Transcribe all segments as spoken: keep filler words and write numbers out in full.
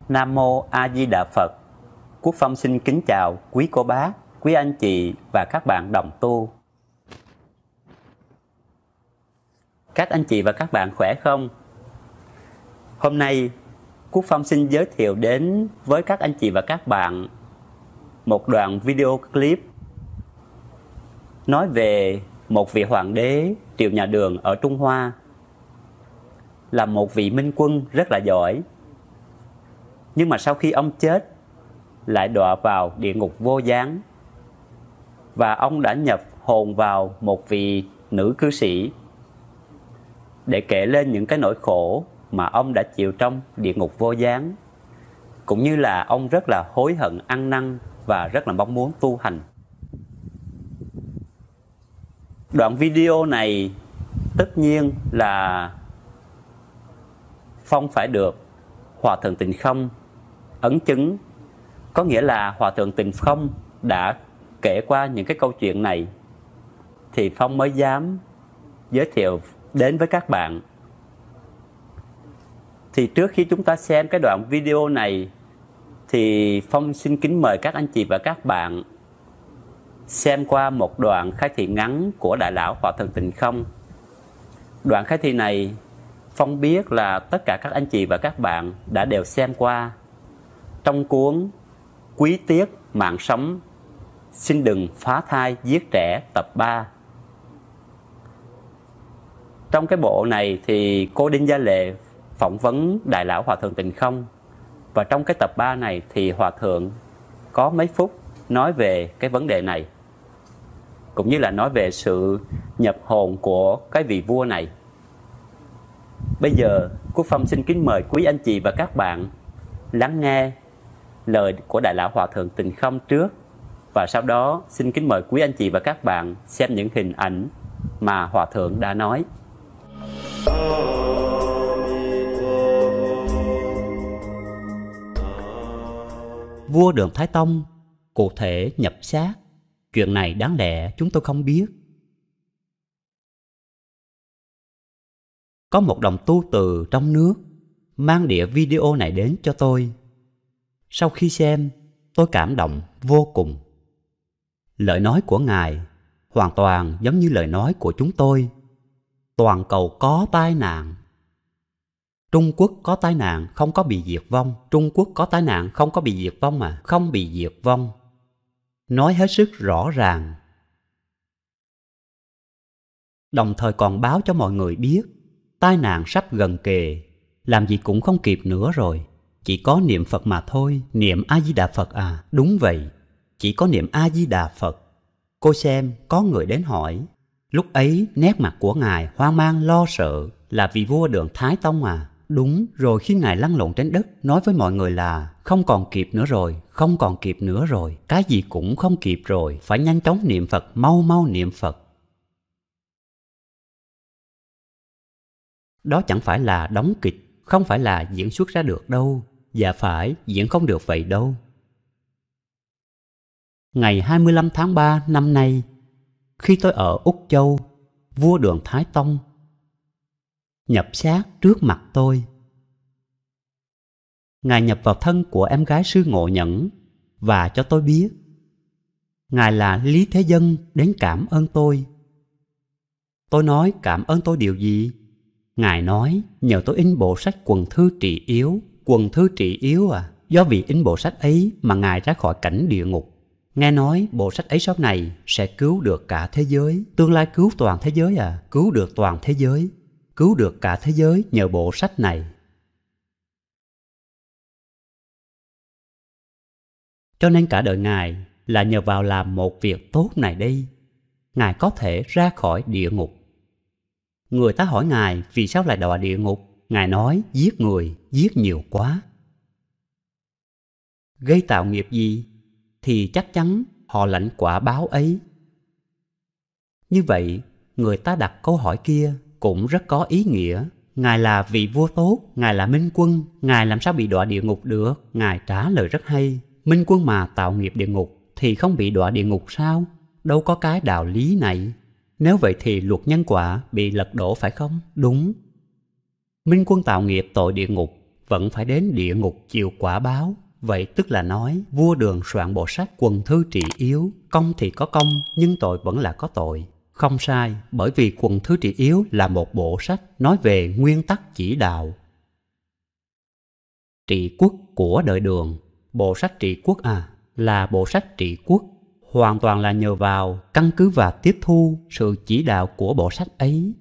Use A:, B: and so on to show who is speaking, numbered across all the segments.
A: Nam Mô A Di Đà Phật. Quốc Phong xin kính chào quý cô bác, quý anh chị và các bạn đồng tu. Các anh chị và các bạn khỏe không? Hôm nay Quốc Phong xin giới thiệu đến với các anh chị và các bạn một đoạn video clip nói về một vị hoàng đế triều nhà Đường ở Trung Hoa, là một vị minh quân rất là giỏi. Nhưng mà sau khi ông chết lại đọa vào địa ngục vô gián, và ông đã nhập hồn vào một vị nữ cư sĩ để kể lên những cái nỗi khổ mà ông đã chịu trong địa ngục vô gián, cũng như là ông rất là hối hận ăn năn và rất là mong muốn tu hành. Đoạn video này tất nhiên là Phong phải được Hòa Thượng Tịnh Không ấn chứng. Có nghĩa là Hòa Thượng Tịnh Không đã kể qua những cái câu chuyện này thì Phong mới dám giới thiệu đến với các bạn. Thì trước khi chúng ta xem cái đoạn video này thì Phong xin kính mời các anh chị và các bạn xem qua một đoạn khai thị ngắn của Đại lão Hòa Thượng Tịnh Không. Đoạn khai thị này Phong biết là tất cả các anh chị và các bạn đã đều xem qua trong cuốn Quý Tiết Mạng Sống, Xin Đừng Phá Thai Giết Trẻ tập ba. Trong cái bộ này thì cô Đinh Gia Lệ phỏng vấn Đại lão Hòa Thượng Tịnh Không, và trong cái tập ba này thì Hòa Thượng có mấy phút nói về cái vấn đề này, cũng như là nói về sự nhập hồn của cái vị vua này. Bây giờ Quốc Phong xin kính mời quý anh chị và các bạn lắng nghe lời của Đại lão Hòa Thượng Tịnh Không trước, và sau đó xin kính mời quý anh chị và các bạn xem những hình ảnh mà Hòa Thượng đã nói.
B: Vua Đường Thái Tông cụ thể nhập xác, chuyện này đáng lẽ chúng tôi không biết. Có một đồng tu từ trong nước mang đĩa video này đến cho tôi. Sau khi xem, tôi cảm động vô cùng. Lời nói của Ngài hoàn toàn giống như lời nói của chúng tôi. Toàn cầu có tai nạn. Trung Quốc có tai nạn không có bị diệt vong. Trung Quốc có tai nạn không có bị diệt vong mà, không bị diệt vong. Nói hết sức rõ ràng. Đồng thời còn báo cho mọi người biết tai nạn sắp gần kề, làm gì cũng không kịp nữa rồi. Chỉ có niệm Phật mà thôi. Niệm A-di-đà Phật à? Đúng vậy, chỉ có niệm A-di-đà Phật. Cô xem, có người đến hỏi. Lúc ấy nét mặt của Ngài hoang mang lo sợ. Là vị vua Đường Thái Tông à? Đúng. Rồi khi Ngài lăn lộn trên đất nói với mọi người là không còn kịp nữa rồi, không còn kịp nữa rồi, cái gì cũng không kịp rồi, phải nhanh chóng niệm Phật, mau mau niệm Phật. Đó chẳng phải là đóng kịch, không phải là diễn xuất ra được đâu. Dạ phải, diễn không được vậy đâu. Ngày hai mươi lăm tháng ba năm nay, khi tôi ở Úc Châu, vua Đường Thái Tông nhập xác trước mặt tôi. Ngài nhập vào thân của em gái Sư Ngộ Nhẫn và cho tôi biết Ngài là Lý Thế Dân đến cảm ơn tôi. Tôi nói cảm ơn tôi điều gì? Ngài nói nhờ tôi in bộ sách Quần Thư Trị Yếu. Quần Thư Trị Yếu à? Do vì in bộ sách ấy mà Ngài ra khỏi cảnh địa ngục. Nghe nói bộ sách ấy sau này sẽ cứu được cả thế giới. Tương lai cứu toàn thế giới à? Cứu được toàn thế giới. Cứu được cả thế giới nhờ bộ sách này. Cho nên cả đời Ngài là nhờ vào làm một việc tốt này đây, Ngài có thể ra khỏi địa ngục. Người ta hỏi Ngài vì sao lại đọa địa ngục. Ngài nói giết người, giết nhiều quá. Gây tạo nghiệp gì thì chắc chắn họ lãnh quả báo ấy. Như vậy, người ta đặt câu hỏi kia cũng rất có ý nghĩa. Ngài là vị vua tốt, Ngài là minh quân, Ngài làm sao bị đọa địa ngục được? Ngài trả lời rất hay. Minh quân mà tạo nghiệp địa ngục thì không bị đọa địa ngục sao? Đâu có cái đạo lý này. Nếu vậy thì luật nhân quả bị lật đổ phải không? Đúng. Minh quân tạo nghiệp tội địa ngục vẫn phải đến địa ngục chịu quả báo. Vậy tức là nói vua Đường soạn bộ sách Quần Thư Trị Yếu, công thì có công nhưng tội vẫn là có tội. Không sai, bởi vì Quần Thư Trị Yếu là một bộ sách nói về nguyên tắc chỉ đạo trị quốc của đời Đường. Bộ sách trị quốc à, là bộ sách trị quốc, hoàn toàn là nhờ vào, căn cứ và tiếp thu sự chỉ đạo của bộ sách ấy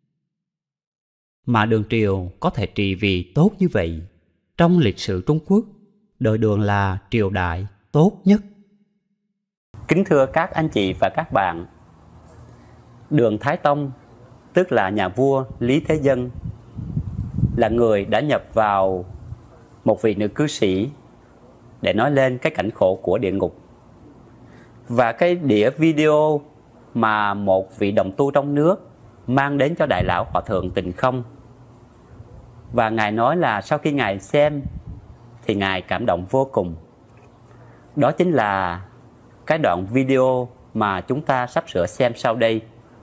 B: mà Đường triều có thể trị vì tốt như vậy. Trong lịch sử Trung Quốc, đời Đường là triều đại tốt nhất.
A: Kính thưa các anh chị và các bạn, Đường Thái Tông, tức là nhà vua Lý Thế Dân, là người đã nhập vào một vị nữ cư sĩ để nói lên cái cảnh khổ của địa ngục. Và cái đĩa video mà một vị đồng tu trong nước mang đến cho Đại lão Hòa thượng Tịnh Không, và Ngài nói là sau khi Ngài xem thì Ngài cảm động vô cùng. Đó chính là cái đoạn video mà chúng ta sắp sửa xem sau đây.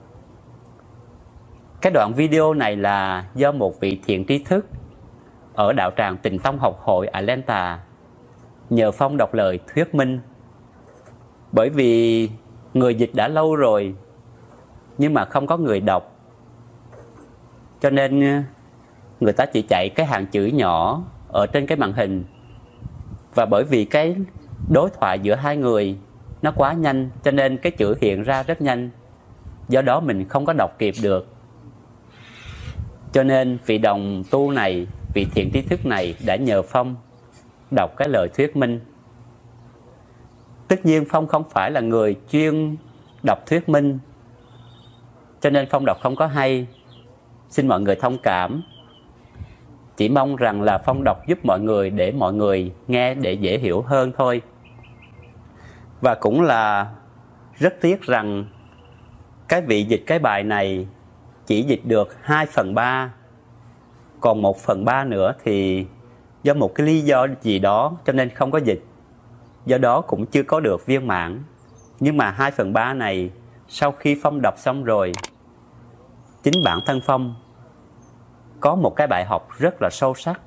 A: Cái đoạn video này là do một vị thiện trí thức ở đạo tràng Tịnh Tông Học Hội Atlanta nhờ Phong đọc lời thuyết minh. Bởi vì người dịch đã lâu rồi nhưng mà không có người đọc, cho nên người ta chỉ chạy cái hàng chữ nhỏ ở trên cái màn hình. Và bởi vì cái đối thoại giữa hai người nó quá nhanh, cho nên cái chữ hiện ra rất nhanh, do đó mình không có đọc kịp được. Cho nên vị đồng tu này, vị thiện trí thức này đã nhờ Phong đọc cái lời thuyết minh. Tất nhiên Phong không phải là người chuyên đọc thuyết minh, cho nên Phong đọc không có hay, xin mọi người thông cảm. Chỉ mong rằng là Phong đọc giúp mọi người để mọi người nghe để dễ hiểu hơn thôi. Và cũng là rất tiếc rằng cái vị dịch cái bài này chỉ dịch được hai phần ba, còn một phần ba nữa thì do một cái lý do gì đó cho nên không có dịch, do đó cũng chưa có được viên mãn. Nhưng mà hai phần ba này sau khi Phong đọc xong rồi, chính bản thân Phong có một cái bài học rất là sâu sắc.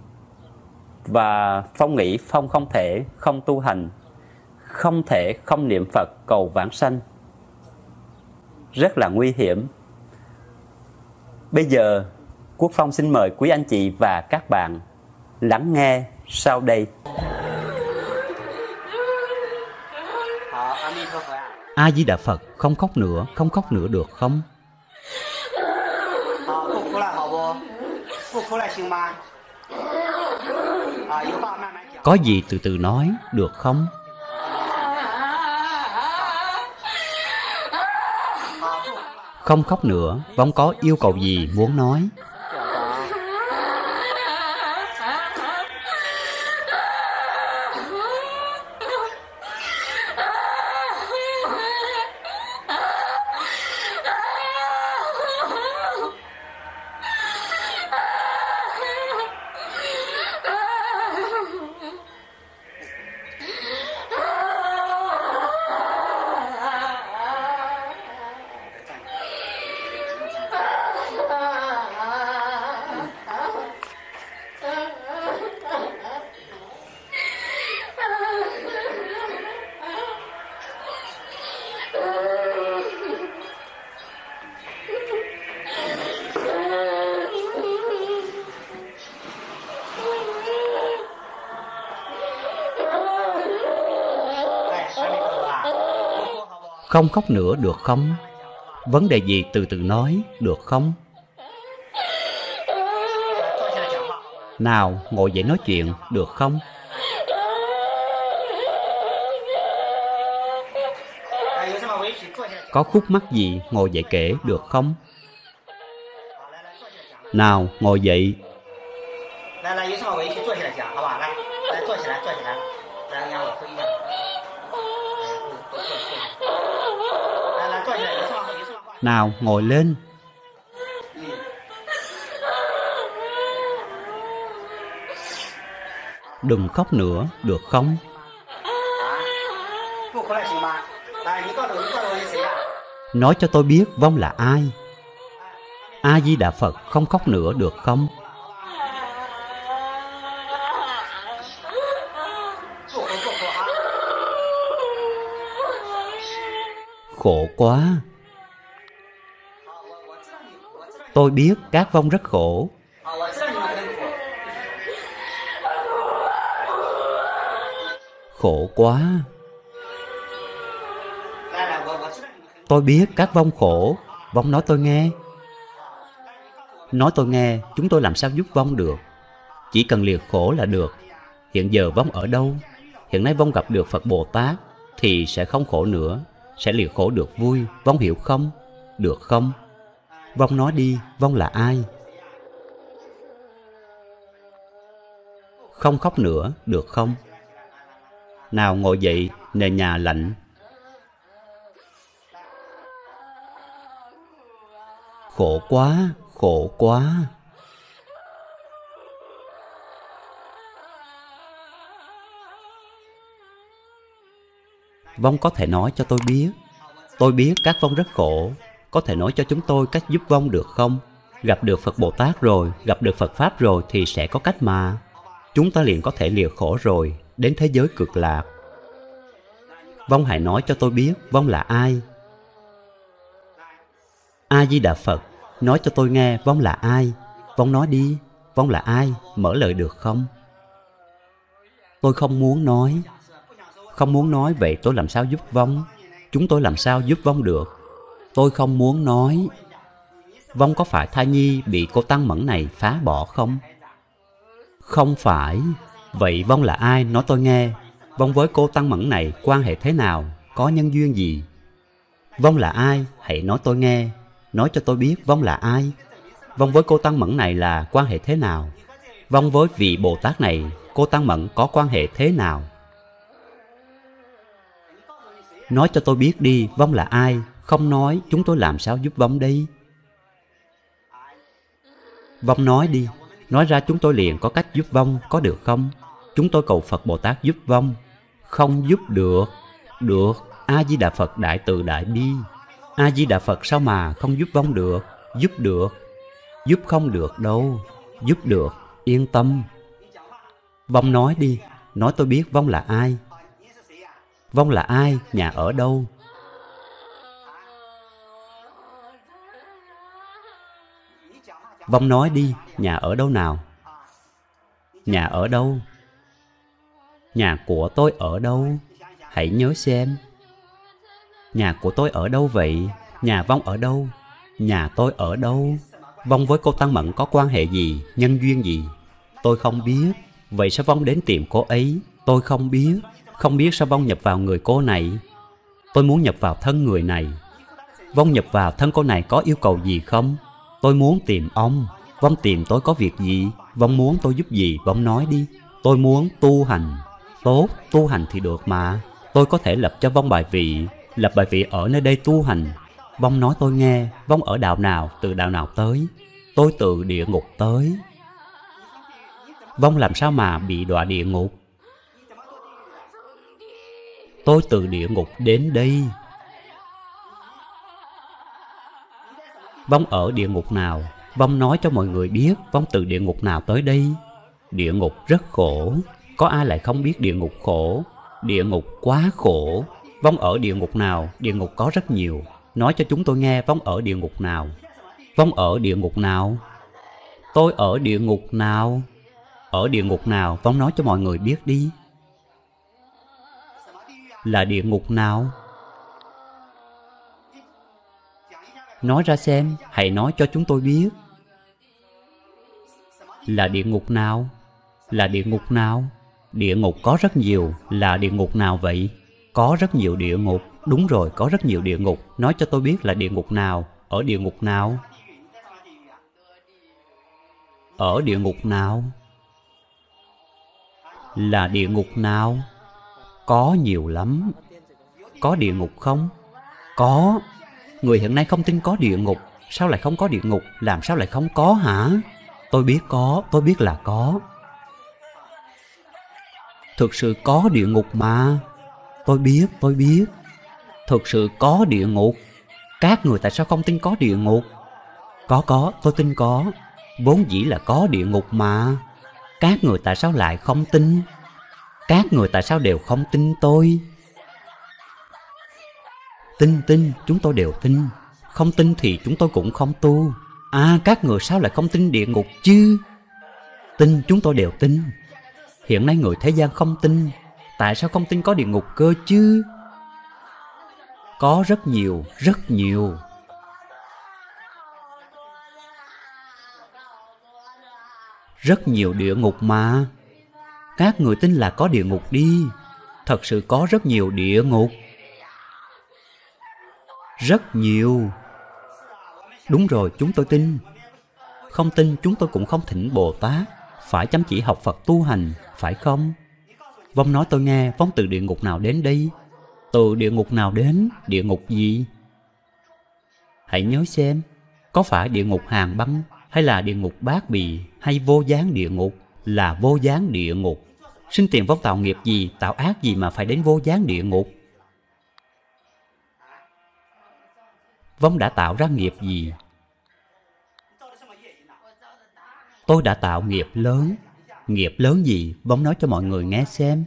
A: Và Phong nghĩ Phong không thể không tu hành, không thể không niệm Phật cầu vãng sanh. Rất là nguy hiểm. Bây giờ Quốc Phong xin mời quý anh chị và các bạn lắng nghe sau đây.
B: A Di Đà Phật, không khóc nữa, không khóc nữa được không? Có gì từ từ nói, được không? Không khóc nữa, Vong có yêu cầu gì muốn nói? Không khóc nữa được không? Vấn đề gì từ từ nói, được không? Nào, ngồi dậy nói chuyện, được không? Có khúc mắc gì, ngồi dậy kể, được không? Nào, ngồi dậy. Nào, ngồi lên. Đừng khóc nữa, được không? Nói cho tôi biết Vong là ai. A Di Đà Phật, không khóc nữa được không? Khổ quá. Tôi biết các vong rất khổ. Khổ quá. Tôi biết các vong khổ. Vong nói tôi nghe. Nói tôi nghe, chúng tôi làm sao giúp vong được? Chỉ cần liệt khổ là được. Hiện giờ vong ở đâu? Hiện nay vong gặp được Phật Bồ Tát thì sẽ không khổ nữa, sẽ liệt khổ được vui. Vong hiểu không? Được không? Vong nói đi, vong là ai? Không khóc nữa, được không? Nào ngồi dậy, nền nhà lạnh. Khổ quá, khổ quá. Vong có thể nói cho tôi biết. Tôi biết các vong rất khổ. Có thể nói cho chúng tôi cách giúp vong được không? Gặp được Phật Bồ Tát rồi, gặp được Phật Pháp rồi thì sẽ có cách mà. Chúng ta liền có thể liệt khổ rồi, đến thế giới cực lạc. Vong hãy nói cho tôi biết vong là ai. A Di Đà Phật, nói cho tôi nghe vong là ai. Vong nói đi, vong là ai, mở lời được không? Tôi không muốn nói. Không muốn nói, vậy tôi làm sao giúp vong? Chúng tôi làm sao giúp vong được? Tôi không muốn nói. Vong có phải thai nhi bị cô tăng mẫn này phá bỏ không? Không phải. Vậy vong là ai, nói tôi nghe. Vong với cô tăng mẫn này quan hệ thế nào? Có nhân duyên gì? Vong là ai? Hãy nói tôi nghe. Nói cho tôi biết vong là ai. Vong với cô tăng mẫn này là quan hệ thế nào? Vong với vị Bồ Tát này, cô tăng mẫn có quan hệ thế nào? Nói cho tôi biết đi, vong là ai? Không nói, chúng tôi làm sao giúp vong đây? Vong nói đi. Nói ra chúng tôi liền có cách giúp vong, có được không? Chúng tôi cầu Phật Bồ Tát giúp vong. Không giúp được. Được. A Di Đà Phật đại từ đại bi. A Di Đà Phật sao mà không giúp vong được? Giúp được. Giúp không được đâu. Giúp được. Yên tâm. Vong nói đi. Nói tôi biết vong là ai. Vong là ai? Nhà ở đâu? Vong nói đi. Nhà ở đâu nào? Nhà ở đâu? Nhà của tôi ở đâu? Hãy nhớ xem. Nhà của tôi ở đâu vậy? Nhà vong ở đâu? Nhà tôi ở đâu? Vong với cô tăng mẫn có quan hệ gì? Nhân duyên gì? Tôi không biết. Vậy sao vong đến tìm cô ấy? Tôi không biết. Không biết sao vong nhập vào người cô này? Tôi muốn nhập vào thân người này. Vong nhập vào thân cô này có yêu cầu gì không? Tôi muốn tìm ông. Vong tìm tôi có việc gì? Vong muốn tôi giúp gì? Vong nói đi. Tôi muốn tu hành. Tốt, tu hành thì được mà. Tôi có thể lập cho vong bài vị. Lập bài vị ở nơi đây tu hành. Vong nói tôi nghe. Vong ở đạo nào? Từ đạo nào tới? Tôi từ địa ngục tới. Vong làm sao mà bị đọa địa ngục? Tôi từ địa ngục đến đây. Vong ở địa ngục nào? Vong nói cho mọi người biết vong từ địa ngục nào tới đây. Địa ngục rất khổ. Có ai lại không biết địa ngục khổ? Địa ngục quá khổ. Vong ở địa ngục nào? Địa ngục có rất nhiều. Nói cho chúng tôi nghe vong ở địa ngục nào. Vong ở địa ngục nào? Tôi ở địa ngục nào? Ở địa ngục nào? Vong nói cho mọi người biết đi. Là địa ngục nào? Nói ra xem. Hãy nói cho chúng tôi biết. Là địa ngục nào? Là địa ngục nào? Địa ngục có rất nhiều. Là địa ngục nào vậy? Có rất nhiều địa ngục. Đúng rồi, có rất nhiều địa ngục. Nói cho tôi biết là địa ngục nào? Ở địa ngục nào? Ở địa ngục nào? Là địa ngục nào? Có nhiều lắm. Có địa ngục không? Có. Người hiện nay không tin có địa ngục. Sao lại không có địa ngục? Làm sao lại không có hả? Tôi biết có, tôi biết là có. Thực sự có địa ngục mà. Tôi biết, tôi biết. Thực sự có địa ngục. Các người tại sao không tin có địa ngục? Có có, tôi tin có. Vốn dĩ là có địa ngục mà. Các người tại sao lại không tin? Các người tại sao đều không tin tôi? Tin tin, chúng tôi đều tin. Không tin thì chúng tôi cũng không tu. À, các người sao lại không tin địa ngục chứ? Tin, chúng tôi đều tin. Hiện nay người thế gian không tin. Tại sao không tin có địa ngục cơ chứ? Có rất nhiều, rất nhiều. Rất nhiều địa ngục mà. Các người tin là có địa ngục đi. Thật sự có rất nhiều địa ngục. Rất nhiều. Đúng rồi, chúng tôi tin. Không tin chúng tôi cũng không thỉnh Bồ Tát. Phải chăm chỉ học Phật tu hành, phải không? Vong nói tôi nghe, Vong từ địa ngục nào đến đây? Từ địa ngục nào đến? Địa ngục gì? Hãy nhớ xem, có phải địa ngục Hàn Băng, hay là địa ngục Bát Bì, hay vô gián địa ngục? Là vô gián địa ngục. Sinh tiền Vong tạo nghiệp gì, tạo ác gì mà phải đến vô gián địa ngục? Vong đã tạo ra nghiệp gì? Tôi đã tạo nghiệp lớn. Nghiệp lớn gì? Vong nói cho mọi người nghe xem.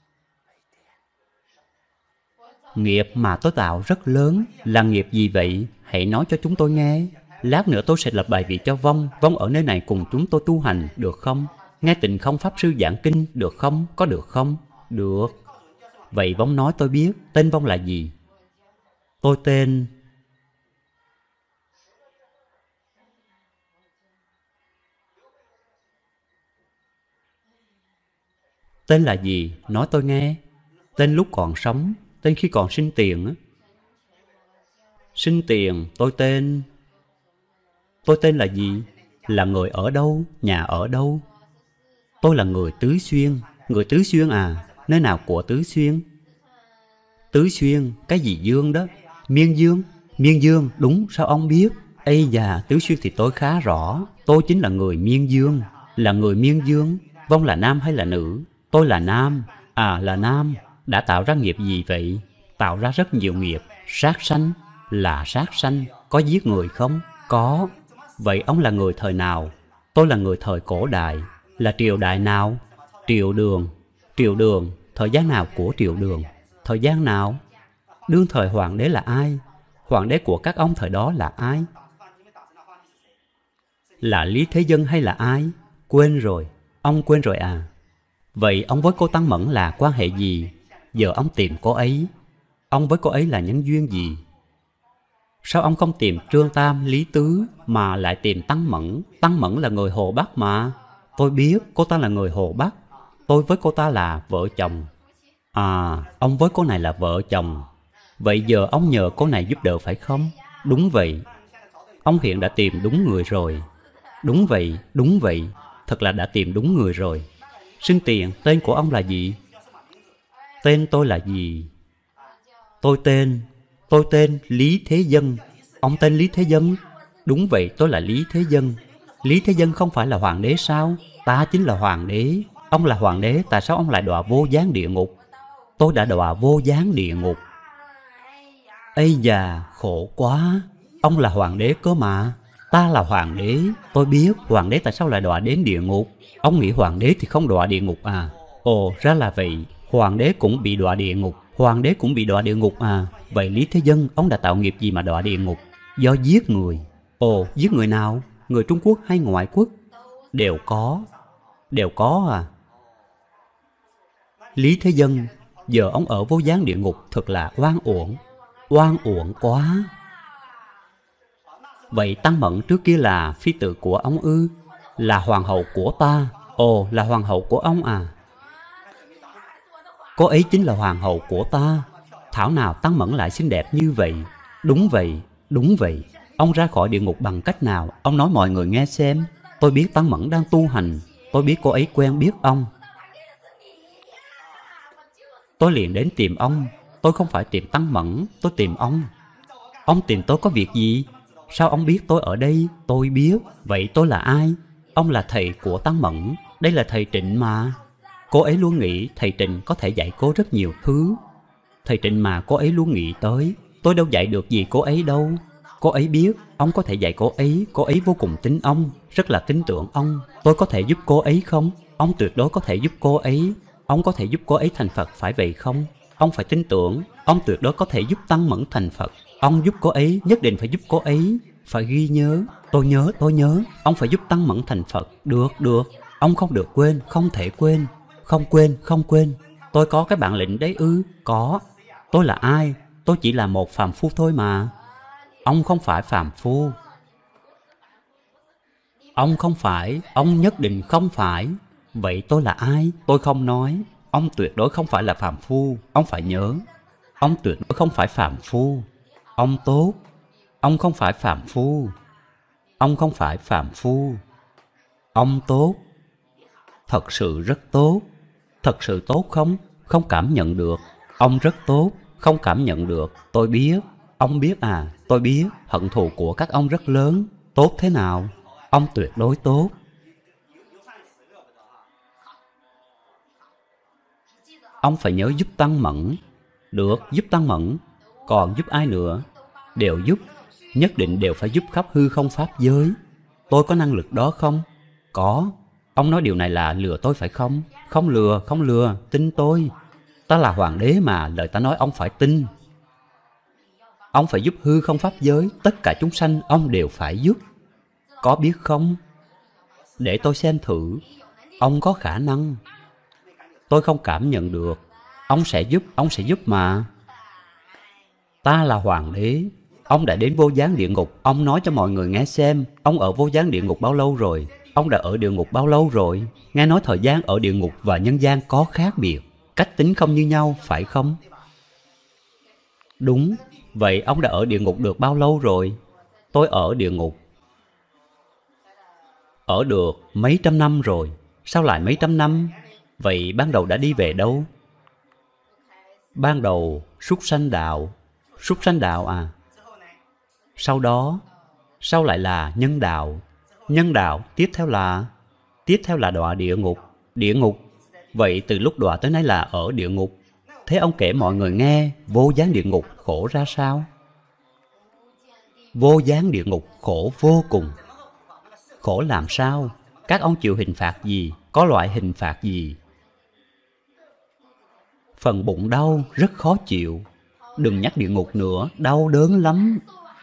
B: Nghiệp mà tôi tạo rất lớn. Là nghiệp gì vậy? Hãy nói cho chúng tôi nghe. Lát nữa tôi sẽ lập bài vị cho Vong. Vong ở nơi này cùng chúng tôi tu hành, được không? Nghe Tịnh Không Pháp Sư giảng kinh, được không? Có được không? Được. Vậy Vong nói tôi biết. Tên Vong là gì? Tôi tên... Tên là gì? Nói tôi nghe. Tên lúc còn sống. Tên khi còn sinh tiền. Sinh tiền, tôi tên... Tôi tên là gì? Là người ở đâu? Nhà ở đâu? Tôi là người Tứ Xuyên. Người Tứ Xuyên à? Nơi nào của Tứ Xuyên? Tứ Xuyên, cái gì Dương đó? Miên Dương. Miên Dương, đúng, sao ông biết? Ây da, Tứ Xuyên thì tôi khá rõ. Tôi chính là người Miên Dương. Là người Miên Dương. Vong là nam hay là nữ? Tôi là nam. À, là nam. Đã tạo ra nghiệp gì vậy? Tạo ra rất nhiều nghiệp. Sát sanh. Là sát sanh. Có giết người không? Có. Vậy ông là người thời nào? Tôi là người thời cổ đại. Là triều đại nào? Triều Đường. Triều Đường, thời gian nào của Triều Đường? Thời gian nào? Đương thời hoàng đế là ai? Hoàng đế của các ông thời đó là ai? Là Lý Thế Dân hay là ai? Quên rồi. Ông quên rồi à? Vậy ông với cô Tăng Mẫn là quan hệ gì? Giờ ông tìm cô ấy. Ông với cô ấy là nhân duyên gì? Sao ông không tìm Trương Tam, Lý Tứ mà lại tìm Tăng Mẫn? Tăng Mẫn là người Hồ Bắc mà. Tôi biết cô ta là người Hồ Bắc. Tôi với cô ta là vợ chồng. À, ông với cô này là vợ chồng. Vậy giờ ông nhờ cô này giúp đỡ phải không? Đúng vậy. Ông hiện đã tìm đúng người rồi. Đúng vậy, đúng vậy. Thật là đã tìm đúng người rồi. Sinh tiền, tên của ông là gì? Tên tôi là gì? Tôi tên... Tôi tên Lý Thế Dân. Ông tên Lý Thế Dân? Đúng vậy, tôi là Lý Thế Dân. Lý Thế Dân không phải là hoàng đế sao? Ta chính là hoàng đế. Ông là hoàng đế, tại sao ông lại đọa vô gián địa ngục? Tôi đã đọa vô gián địa ngục. Ây da, khổ quá. Ông là hoàng đế cơ mà. Ta là hoàng đế. Tôi biết hoàng đế tại sao lại đọa đến địa ngục. Ông nghĩ hoàng đế thì không đọa địa ngục à? Ồ, ra là vậy. Hoàng đế cũng bị đọa địa ngục. Hoàng đế cũng bị đọa địa ngục à? Vậy Lý Thế Dân, ông đã tạo nghiệp gì mà đọa địa ngục? Do giết người. Ồ, giết người nào? Người Trung Quốc hay ngoại quốc? Đều có. Đều có à? Lý Thế Dân, giờ ông ở vô gián địa ngục thật là oan uổng. Oan uổng quá. Vậy Tăng Mẫn trước kia là phi tử của ông ư? Là hoàng hậu của ta. Ồ, là hoàng hậu của ông à? Cô ấy chính là hoàng hậu của ta. Thảo nào Tăng Mẫn lại xinh đẹp như vậy? Đúng vậy, đúng vậy. Ông ra khỏi địa ngục bằng cách nào? Ông nói mọi người nghe xem. Tôi biết Tăng Mẫn đang tu hành. Tôi biết cô ấy quen biết ông. Tôi liền đến tìm ông. Tôi không phải tìm Tăng Mẫn, tôi tìm ông. Ông tìm tôi có việc gì? Sao ông biết tôi ở đây? Tôi biết. Vậy tôi là ai? Ông là thầy của Tăng Mẫn. Đây là thầy Trịnh mà. Cô ấy luôn nghĩ thầy Trịnh có thể dạy cô rất nhiều thứ. Thầy Trịnh mà cô ấy luôn nghĩ tới. Tôi đâu dạy được gì cô ấy đâu. Cô ấy biết ông có thể dạy cô ấy. Cô ấy vô cùng tin ông, rất là tin tưởng ông. Tôi có thể giúp cô ấy không? Ông tuyệt đối có thể giúp cô ấy. Ông có thể giúp cô ấy thành Phật phải vậy không? Ông phải tin tưởng, ông tuyệt đối có thể giúp Tăng Mẫn thành Phật. Ông giúp cô ấy, nhất định phải giúp cô ấy. Phải ghi nhớ, tôi nhớ, tôi nhớ. Ông phải giúp Tăng Mẫn thành Phật. Được, được. Ông không được quên, không thể quên. Không quên, không quên. Tôi có cái bản lĩnh đấy ư? Có. Tôi là ai? Tôi chỉ là một phàm phu thôi mà. Ông không phải phàm phu. Ông không phải, ông nhất định không phải. Vậy tôi là ai? Tôi không nói. Ông tuyệt đối không phải là phàm phu. Ông phải nhớ. Ông tuyệt đối không phải phàm phu. Ông tốt. Ông không phải phàm phu. Ông không phải phàm phu. Ông tốt. Thật sự rất tốt. Thật sự tốt không? Không cảm nhận được. Ông rất tốt. Không cảm nhận được. Tôi biết. Ông biết à? Tôi biết. Hận thù của các ông rất lớn. Tốt thế nào? Ông tuyệt đối tốt. Ông phải nhớ giúp Tăng Mẫn. Được, giúp Tăng Mẫn. Còn giúp ai nữa? Đều giúp. Nhất định đều phải giúp khắp hư không pháp giới. Tôi có năng lực đó không? Có. Ông nói điều này là lừa tôi phải không? Không lừa, không lừa. Tin tôi. Ta là hoàng đế mà, lời ta nói ông phải tin. Ông phải giúp hư không pháp giới. Tất cả chúng sanh ông đều phải giúp. Có biết không? Để tôi xem thử. Ông có khả năng. Tôi không cảm nhận được. Ông sẽ giúp, ông sẽ giúp mà. Ta là hoàng đế. Ông đã đến vô gián địa ngục. Ông nói cho mọi người nghe xem. Ông ở vô gián địa ngục bao lâu rồi? Ông đã ở địa ngục bao lâu rồi? Nghe nói thời gian ở địa ngục và nhân gian có khác biệt. Cách tính không như nhau, phải không? Đúng. Vậy ông đã ở địa ngục được bao lâu rồi? Tôi ở địa ngục ở được mấy trăm năm rồi. Sao lại mấy trăm năm? Vậy ban đầu đã đi về đâu? Ban đầu súc sanh đạo. Súc sanh đạo à? Sau đó, sau lại là nhân đạo. Nhân đạo tiếp theo là? Tiếp theo là đọa địa ngục. Địa ngục. Vậy từ lúc đọa tới nay là ở địa ngục. Thế ông kể mọi người nghe vô gián địa ngục khổ ra sao? Vô gián địa ngục khổ vô cùng. Khổ làm sao? Các ông chịu hình phạt gì? Có loại hình phạt gì? Phần bụng đau rất khó chịu. Đừng nhắc địa ngục nữa, đau đớn lắm.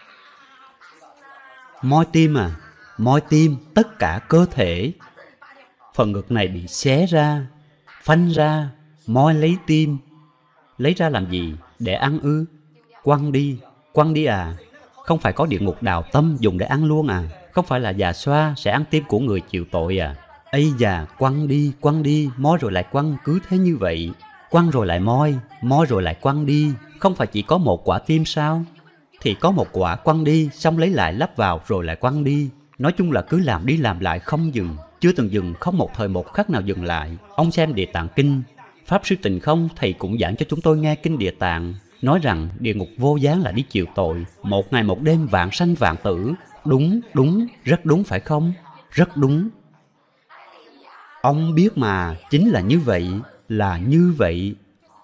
B: Moi tim à? Moi tim, tất cả cơ thể. Phần ngực này bị xé ra, phanh ra, moi lấy tim. Lấy ra làm gì? Để ăn ư? Quăng đi, quăng đi à? Không phải có địa ngục đào tâm dùng để ăn luôn à? Không phải là già xoa sẽ ăn tim của người chịu tội à? Ây già, quăng đi, quăng đi, moi rồi lại quăng, cứ thế như vậy. Quăng rồi lại moi, moi rồi lại quăng đi. Không phải chỉ có một quả tim sao? Thì có một quả quăng đi, xong lấy lại lắp vào rồi lại quăng đi. Nói chung là cứ làm đi làm lại không dừng. Chưa từng dừng, không một thời một khắc nào dừng lại. Ông xem Địa Tạng Kinh. Pháp Sư Tình Không, thầy cũng giảng cho chúng tôi nghe Kinh Địa Tạng. Nói rằng địa ngục vô gián là đi chịu tội. Một ngày một đêm vạn sanh vạn tử. Đúng, đúng, rất đúng phải không? Rất đúng. Ông biết mà, chính là như vậy, là như vậy.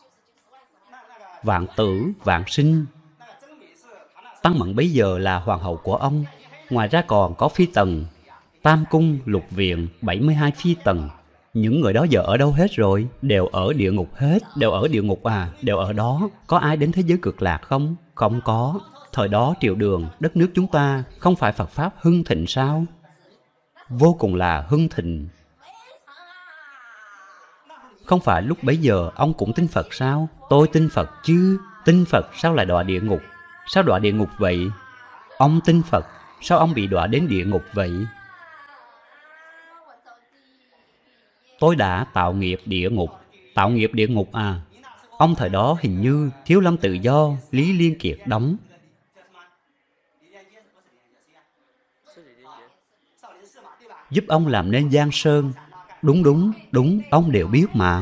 B: Vạn tử, vạn sinh. Tăng Mẫn bấy giờ là hoàng hậu của ông. Ngoài ra còn có phi tần, tam cung, lục viện, bảy mươi hai phi tần. Những người đó giờ ở đâu hết rồi? Đều ở địa ngục hết. Đều ở địa ngục à? Đều ở đó. Có ai đến thế giới cực lạc không? Không có. Thời đó triều Đường, đất nước chúng ta không phải Phật Pháp hưng thịnh sao? Vô cùng là hưng thịnh. Không phải lúc bấy giờ ông cũng tin Phật sao? Tôi tin Phật chứ. Tin Phật sao lại đọa địa ngục? Sao đọa địa ngục vậy? Ông tin Phật, sao ông bị đọa đến địa ngục vậy? Tôi đã tạo nghiệp địa ngục. Tạo nghiệp địa ngục à? Ông thời đó hình như Thiếu Lâm Tự Do, Lý Liên Kiệt đóng. Giúp ông làm nên Giang Sơn. Đúng đúng, đúng, ông đều biết mà.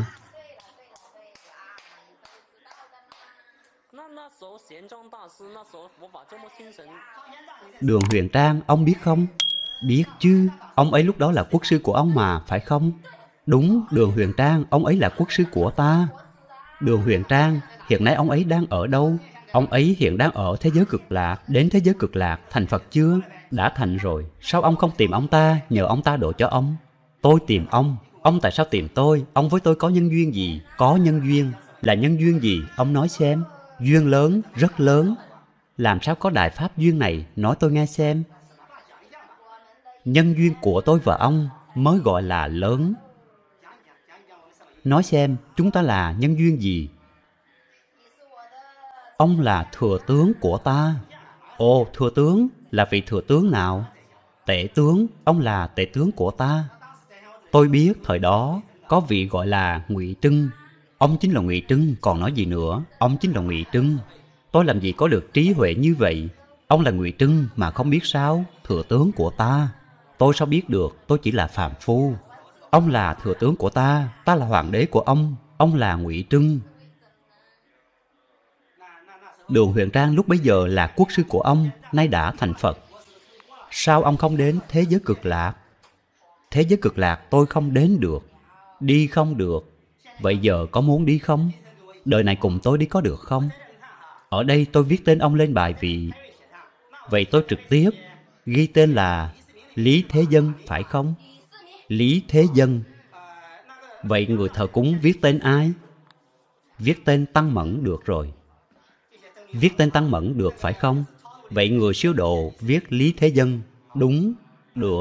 B: Đường Huyền Trang, ông biết không? Biết chứ, ông ấy lúc đó là quốc sư của ông mà, phải không? Đúng, Đường Huyền Trang, ông ấy là quốc sư của ta. Đường Huyền Trang, hiện nay ông ấy đang ở đâu? Ông ấy hiện đang ở thế giới cực lạc. Đến thế giới cực lạc, thành Phật chưa? Đã thành rồi. Sao ông không tìm ông ta, nhờ ông ta độ cho ông? Tôi tìm ông. Ông tại sao tìm tôi? Ông với tôi có nhân duyên gì? Có nhân duyên. Là nhân duyên gì? Ông nói xem. Duyên lớn, rất lớn. Làm sao có đại pháp duyên này? Nói tôi nghe xem. Nhân duyên của tôi và ông mới gọi là lớn. Nói xem, chúng ta là nhân duyên gì? Ông là thừa tướng của ta. Ồ, thừa tướng, là vị thừa tướng nào? Tể tướng, ông là tể tướng của ta. Tôi biết thời đó có vị gọi là Ngụy Trưng. Ông chính là Ngụy Trưng, còn nói gì nữa? Ông chính là Ngụy Trưng. Tôi làm gì có được trí huệ như vậy? Ông là Ngụy Trưng mà không biết sao? Thừa tướng của ta. Tôi sao biết được, tôi chỉ là phàm phu. Ông là thừa tướng của ta, ta là hoàng đế của ông. Ông là Ngụy Trưng. Đường Huyền Trang lúc bấy giờ là quốc sư của ông, nay đã thành Phật. Sao ông không đến thế giới cực lạc? Thế giới cực lạc tôi không đến được, đi không được. Vậy giờ có muốn đi không? Đời này cùng tôi đi có được không? Ở đây tôi viết tên ông lên bài vị. Vậy tôi trực tiếp ghi tên là Lý Thế Dân, phải không? Lý Thế Dân. Vậy người thờ cúng viết tên ai? Viết tên Tăng Mẫn được rồi. Viết tên Tăng Mẫn được phải không? Vậy người siêu độ viết Lý Thế Dân. Đúng, được.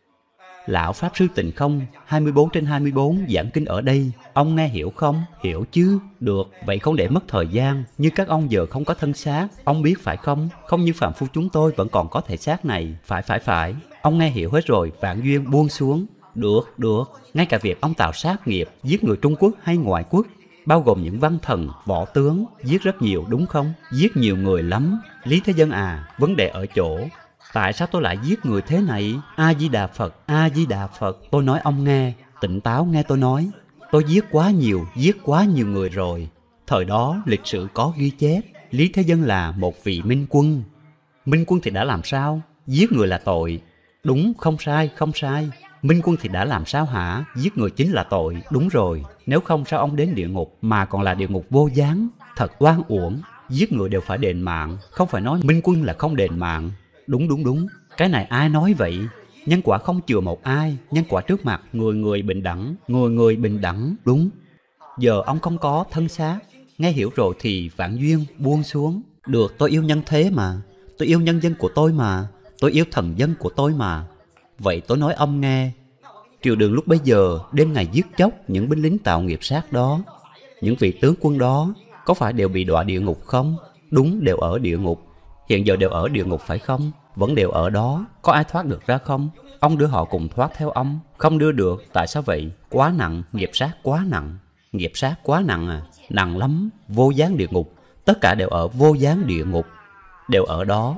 B: Lão Pháp Sư Tịnh Không hai mươi bốn trên hai mươi bốn giảng kinh ở đây. Ông nghe hiểu không? Hiểu chứ? Được. Vậy không để mất thời gian. Như các ông giờ không có thân xác, ông biết phải không? Không như phàm phu chúng tôi vẫn còn có thể xác này. Phải phải phải. Ông nghe hiểu hết rồi. Vạn duyên buông xuống. Được, được. Ngay cả việc ông tạo sát nghiệp, giết người Trung Quốc hay ngoại quốc, bao gồm những văn thần, võ tướng, giết rất nhiều đúng không? Giết nhiều người lắm. Lý Thế Dân à, vấn đề ở chỗ tại sao tôi lại giết người thế này? A-di-đà Phật, A-di-đà Phật. Tôi nói ông nghe, tỉnh táo nghe tôi nói. Tôi giết quá nhiều, giết quá nhiều người rồi. Thời đó lịch sử có ghi chép, Lý Thế Dân là một vị minh quân. Minh quân thì đã làm sao? Giết người là tội. Đúng, không sai, không sai. Minh quân thì đã làm sao hả? Giết người chính là tội. Đúng rồi, nếu không sao ông đến địa ngục mà còn là địa ngục vô gián? Thật oan uổng. Giết người đều phải đền mạng, không phải nói minh quân là không đền mạng. Đúng đúng đúng, cái này ai nói vậy? Nhân quả không chừa một ai, nhân quả trước mặt người người bình đẳng, người người bình đẳng. Đúng. Giờ ông không có thân xác, nghe hiểu rồi thì vạn duyên buông xuống. Được, tôi yêu nhân thế mà, tôi yêu nhân dân của tôi mà, tôi yêu thần dân của tôi mà. Vậy tôi nói ông nghe, triều Đường lúc bấy giờ đêm ngày giết chóc những binh lính tạo nghiệp sát đó, những vị tướng quân đó có phải đều bị đọa địa ngục không? Đúng, đều ở địa ngục. Hiện giờ đều ở địa ngục phải không? Vẫn đều ở đó. Có ai thoát được ra không? Ông đưa họ cùng thoát theo ông. Không đưa được. Tại sao vậy? Quá nặng. Nghiệp sát quá nặng. Nghiệp sát quá nặng à? Nặng lắm. Vô gián địa ngục. Tất cả đều ở vô gián địa ngục. Đều ở đó.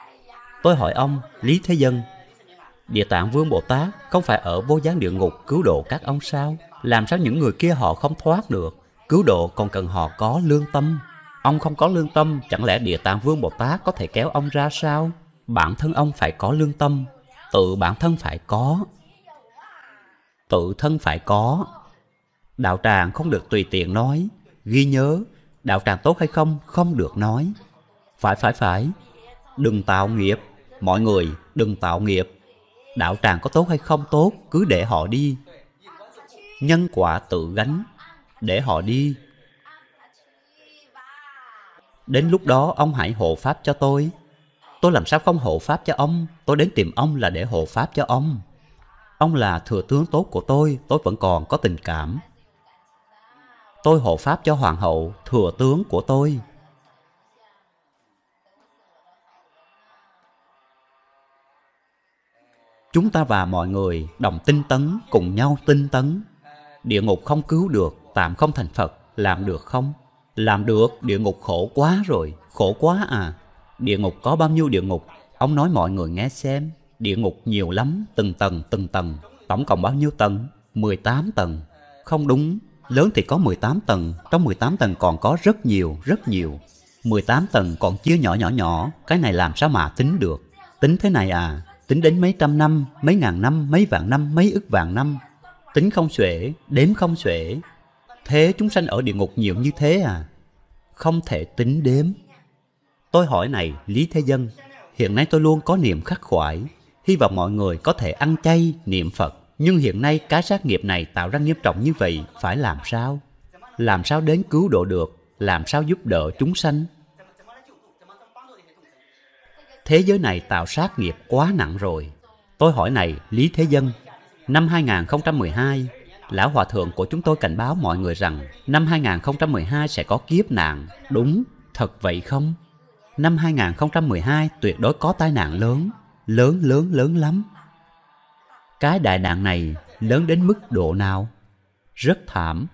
B: Tôi hỏi ông, Lý Thế Dân, Địa Tạng Vương Bồ Tát không phải ở vô gián địa ngục cứu độ các ông sao? Làm sao những người kia họ không thoát được? Cứu độ còn cần họ có lương tâm. Ông không có lương tâm, chẳng lẽ Địa Tạng Vương Bồ Tát có thể kéo ông ra sao? Bản thân ông phải có lương tâm. Tự bản thân phải có. Tự thân phải có. Đạo tràng không được tùy tiện nói. Ghi nhớ, đạo tràng tốt hay không, không được nói. Phải phải phải. Đừng tạo nghiệp. Mọi người, đừng tạo nghiệp. Đạo tràng có tốt hay không tốt, cứ để họ đi. Nhân quả tự gánh. Để họ đi. Đến lúc đó ông hãy hộ pháp cho tôi. Tôi làm sao không hộ pháp cho ông? Tôi đến tìm ông là để hộ pháp cho ông. Ông là thừa tướng tốt của tôi, tôi vẫn còn có tình cảm. Tôi hộ pháp cho hoàng hậu, thừa tướng của tôi. Chúng ta và mọi người đồng tinh tấn, cùng nhau tinh tấn. Địa ngục không cứu được, tạm không thành Phật, làm được không? Làm được, địa ngục khổ quá rồi, khổ quá à. Địa ngục có bao nhiêu địa ngục? Ông nói mọi người nghe xem. Địa ngục nhiều lắm, từng tầng từng tầng. Tổng cộng bao nhiêu tầng? mười tám tầng. Không đúng, lớn thì có mười tám tầng. Trong mười tám tầng còn có rất nhiều, rất nhiều. mười tám tầng còn chia nhỏ nhỏ nhỏ. Cái này làm sao mà tính được? Tính thế này à? Tính đến mấy trăm năm, mấy ngàn năm, mấy vạn năm, mấy ức vạn năm. Tính không xuể, đếm không xuể. Thế chúng sanh ở địa ngục nhiều như thế à? Không thể tính đếm. Tôi hỏi này, Lý Thế Dân, hiện nay tôi luôn có niềm khắc khoải, hy vọng mọi người có thể ăn chay, niệm Phật. Nhưng hiện nay cái sát nghiệp này tạo ra nghiêm trọng như vậy, phải làm sao? làm sao đến cứu độ được, làm sao giúp đỡ chúng sanh. Thế giới này tạo sát nghiệp quá nặng rồi. Tôi hỏi này Lý Thế Dân, năm hai nghìn không trăm mười hai, Lão Hòa Thượng của chúng tôi cảnh báo mọi người rằng năm hai nghìn không trăm mười hai sẽ có kiếp nạn. Đúng, thật vậy không? Năm hai nghìn không trăm mười hai tuyệt đối có tai nạn lớn, lớn lớn lớn lắm. Cái đại nạn này lớn đến mức độ nào? Rất thảm.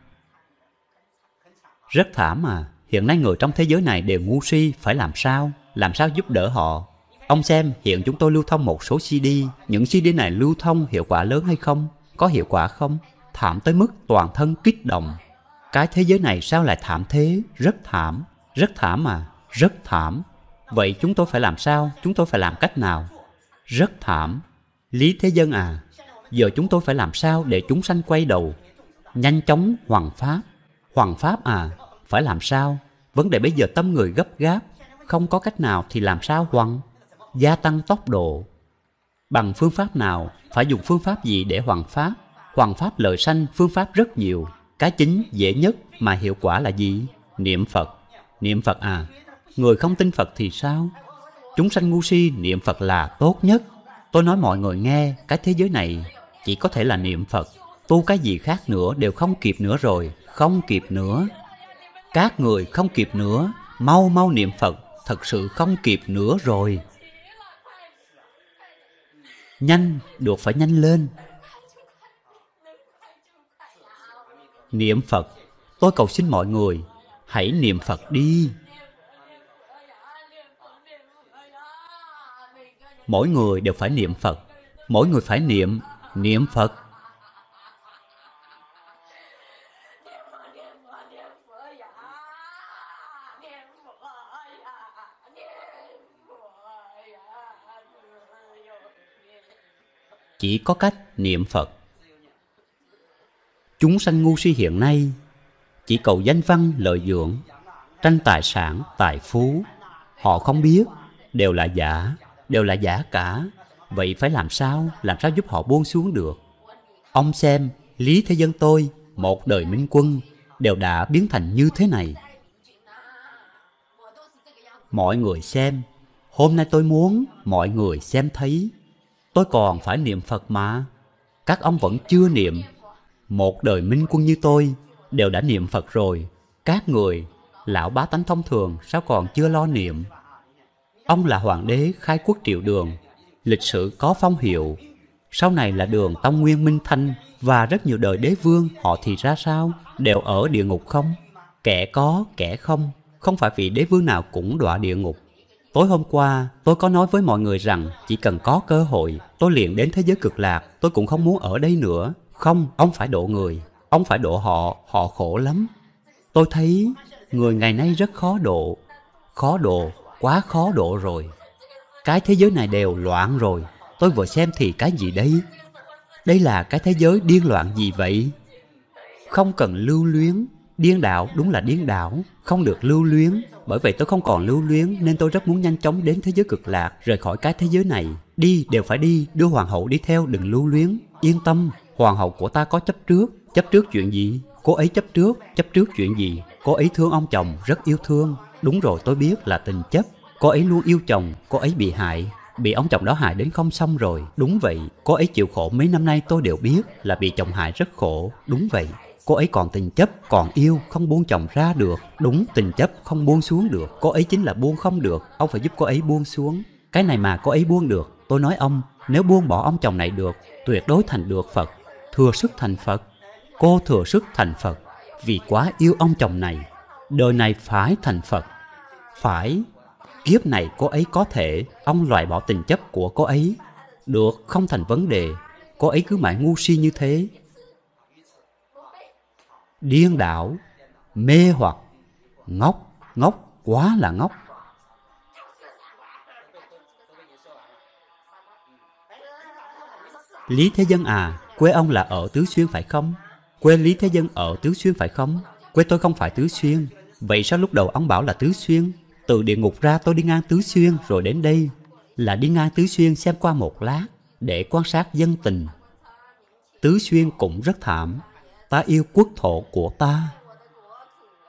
B: Rất thảm à. Hiện nay người trong thế giới này đều ngu si, phải làm sao? Làm sao giúp đỡ họ? Ông xem, hiện chúng tôi lưu thông một số xê đê. Những xê đê này lưu thông hiệu quả lớn hay không? Có hiệu quả không? Thảm tới mức toàn thân kích động. Cái thế giới này sao lại thảm thế? Rất thảm. Rất thảm à. Rất thảm. Vậy chúng tôi phải làm sao? Chúng tôi phải làm cách nào? Rất thảm. Lý Thế Dân à, giờ chúng tôi phải làm sao để chúng sanh quay đầu? Nhanh chóng hoằng pháp. Hoằng pháp à, phải làm sao? Vấn đề bây giờ tâm người gấp gáp, không có cách nào thì làm sao hoằng? Gia tăng tốc độ. Bằng phương pháp nào? Phải dùng phương pháp gì để hoằng pháp? Hoằng pháp lợi sanh phương pháp rất nhiều. Cái chính dễ nhất mà hiệu quả là gì? Niệm Phật. Niệm Phật à, người không tin Phật thì sao? Chúng sanh ngu si niệm Phật là tốt nhất. Tôi nói mọi người nghe, cái thế giới này chỉ có thể là niệm Phật. Tu cái gì khác nữa đều không kịp nữa rồi. Không kịp nữa. Các người không kịp nữa. Mau mau niệm Phật. Thật sự không kịp nữa rồi. Nhanh, được phải nhanh lên. Niệm Phật. Tôi cầu xin mọi người, hãy niệm Phật đi. Mỗi người đều phải niệm Phật. Mỗi người phải niệm, niệm Phật. Chỉ có cách niệm Phật. Chúng sanh ngu si hiện nay chỉ cầu danh văn lợi dưỡng, tranh tài sản, tài phú. Họ không biết, đều là giả, đều là giả cả. Vậy phải làm sao? Làm sao giúp họ buông xuống được? Ông xem, Lý Thế Dân tôi, một đời minh quân, đều đã biến thành như thế này. Mọi người xem, hôm nay tôi muốn mọi người xem thấy. Tôi còn phải niệm Phật mà. Các ông vẫn chưa niệm. Một đời minh quân như tôi đều đã niệm Phật rồi. Các người, lão bá tánh thông thường, sao còn chưa lo niệm? Ông là hoàng đế khai quốc triệu Đường, lịch sử có phong hiệu. Sau này là Đường Tông Nguyên Minh Thanh và rất nhiều đời đế vương, họ thì ra sao? Đều ở địa ngục không? Kẻ có, kẻ không. Không phải vị đế vương nào cũng đọa địa ngục. Tối hôm qua, tôi có nói với mọi người rằng chỉ cần có cơ hội, tôi liền đến thế giới cực lạc. Tôi cũng không muốn ở đây nữa. Không, ông phải độ người. Ông phải độ họ, họ khổ lắm. Tôi thấy người ngày nay rất khó độ. Khó độ, quá khó độ rồi. Cái thế giới này đều loạn rồi. Tôi vừa xem thì cái gì đây? Đây là cái thế giới điên loạn gì vậy? Không cần lưu luyến. Điên đảo đúng là điên đảo, không được lưu luyến. Bởi vậy tôi không còn lưu luyến, nên tôi rất muốn nhanh chóng đến thế giới cực lạc, rời khỏi cái thế giới này. Đi đều phải đi, đưa hoàng hậu đi theo, đừng lưu luyến. Yên tâm, hoàng hậu của ta có chấp trước. Chấp trước chuyện gì? Cô ấy chấp trước. Chấp trước chuyện gì? Cô ấy thương ông chồng, rất yêu thương. Đúng rồi, tôi biết là tình chấp. Cô ấy luôn yêu chồng, cô ấy bị hại. Bị ông chồng đó hại đến không xong rồi. Đúng vậy, cô ấy chịu khổ mấy năm nay tôi đều biết là bị chồng hại rất khổ. Đúng vậy. Cô ấy còn tình chấp, còn yêu, không buông chồng ra được. Đúng, tình chấp không buông xuống được. Cô ấy chính là buông không được. Ông phải giúp cô ấy buông xuống. Cái này mà cô ấy buông được. Tôi nói ông, nếu buông bỏ ông chồng này được, tuyệt đối thành được Phật. Thừa sức thành Phật. Cô thừa sức thành Phật. Vì quá yêu ông chồng này, đời này phải thành Phật. Phải. Kiếp này cô ấy có thể, ông loại bỏ tình chấp của cô ấy. Được, không thành vấn đề. Cô ấy cứ mãi ngu si như thế. Điên đảo, mê hoặc, ngốc, ngốc, quá là ngốc. Lý Thế Dân à, quê ông là ở Tứ Xuyên phải không? Quê Lý Thế Dân ở Tứ Xuyên phải không? Quê tôi không phải Tứ Xuyên. Vậy sao lúc đầu ông bảo là Tứ Xuyên? Từ địa ngục ra tôi đi ngang Tứ Xuyên rồi đến đây. Là đi ngang Tứ Xuyên xem qua một lát, để quan sát dân tình. Tứ Xuyên cũng rất thảm. Ta yêu quốc thổ của ta.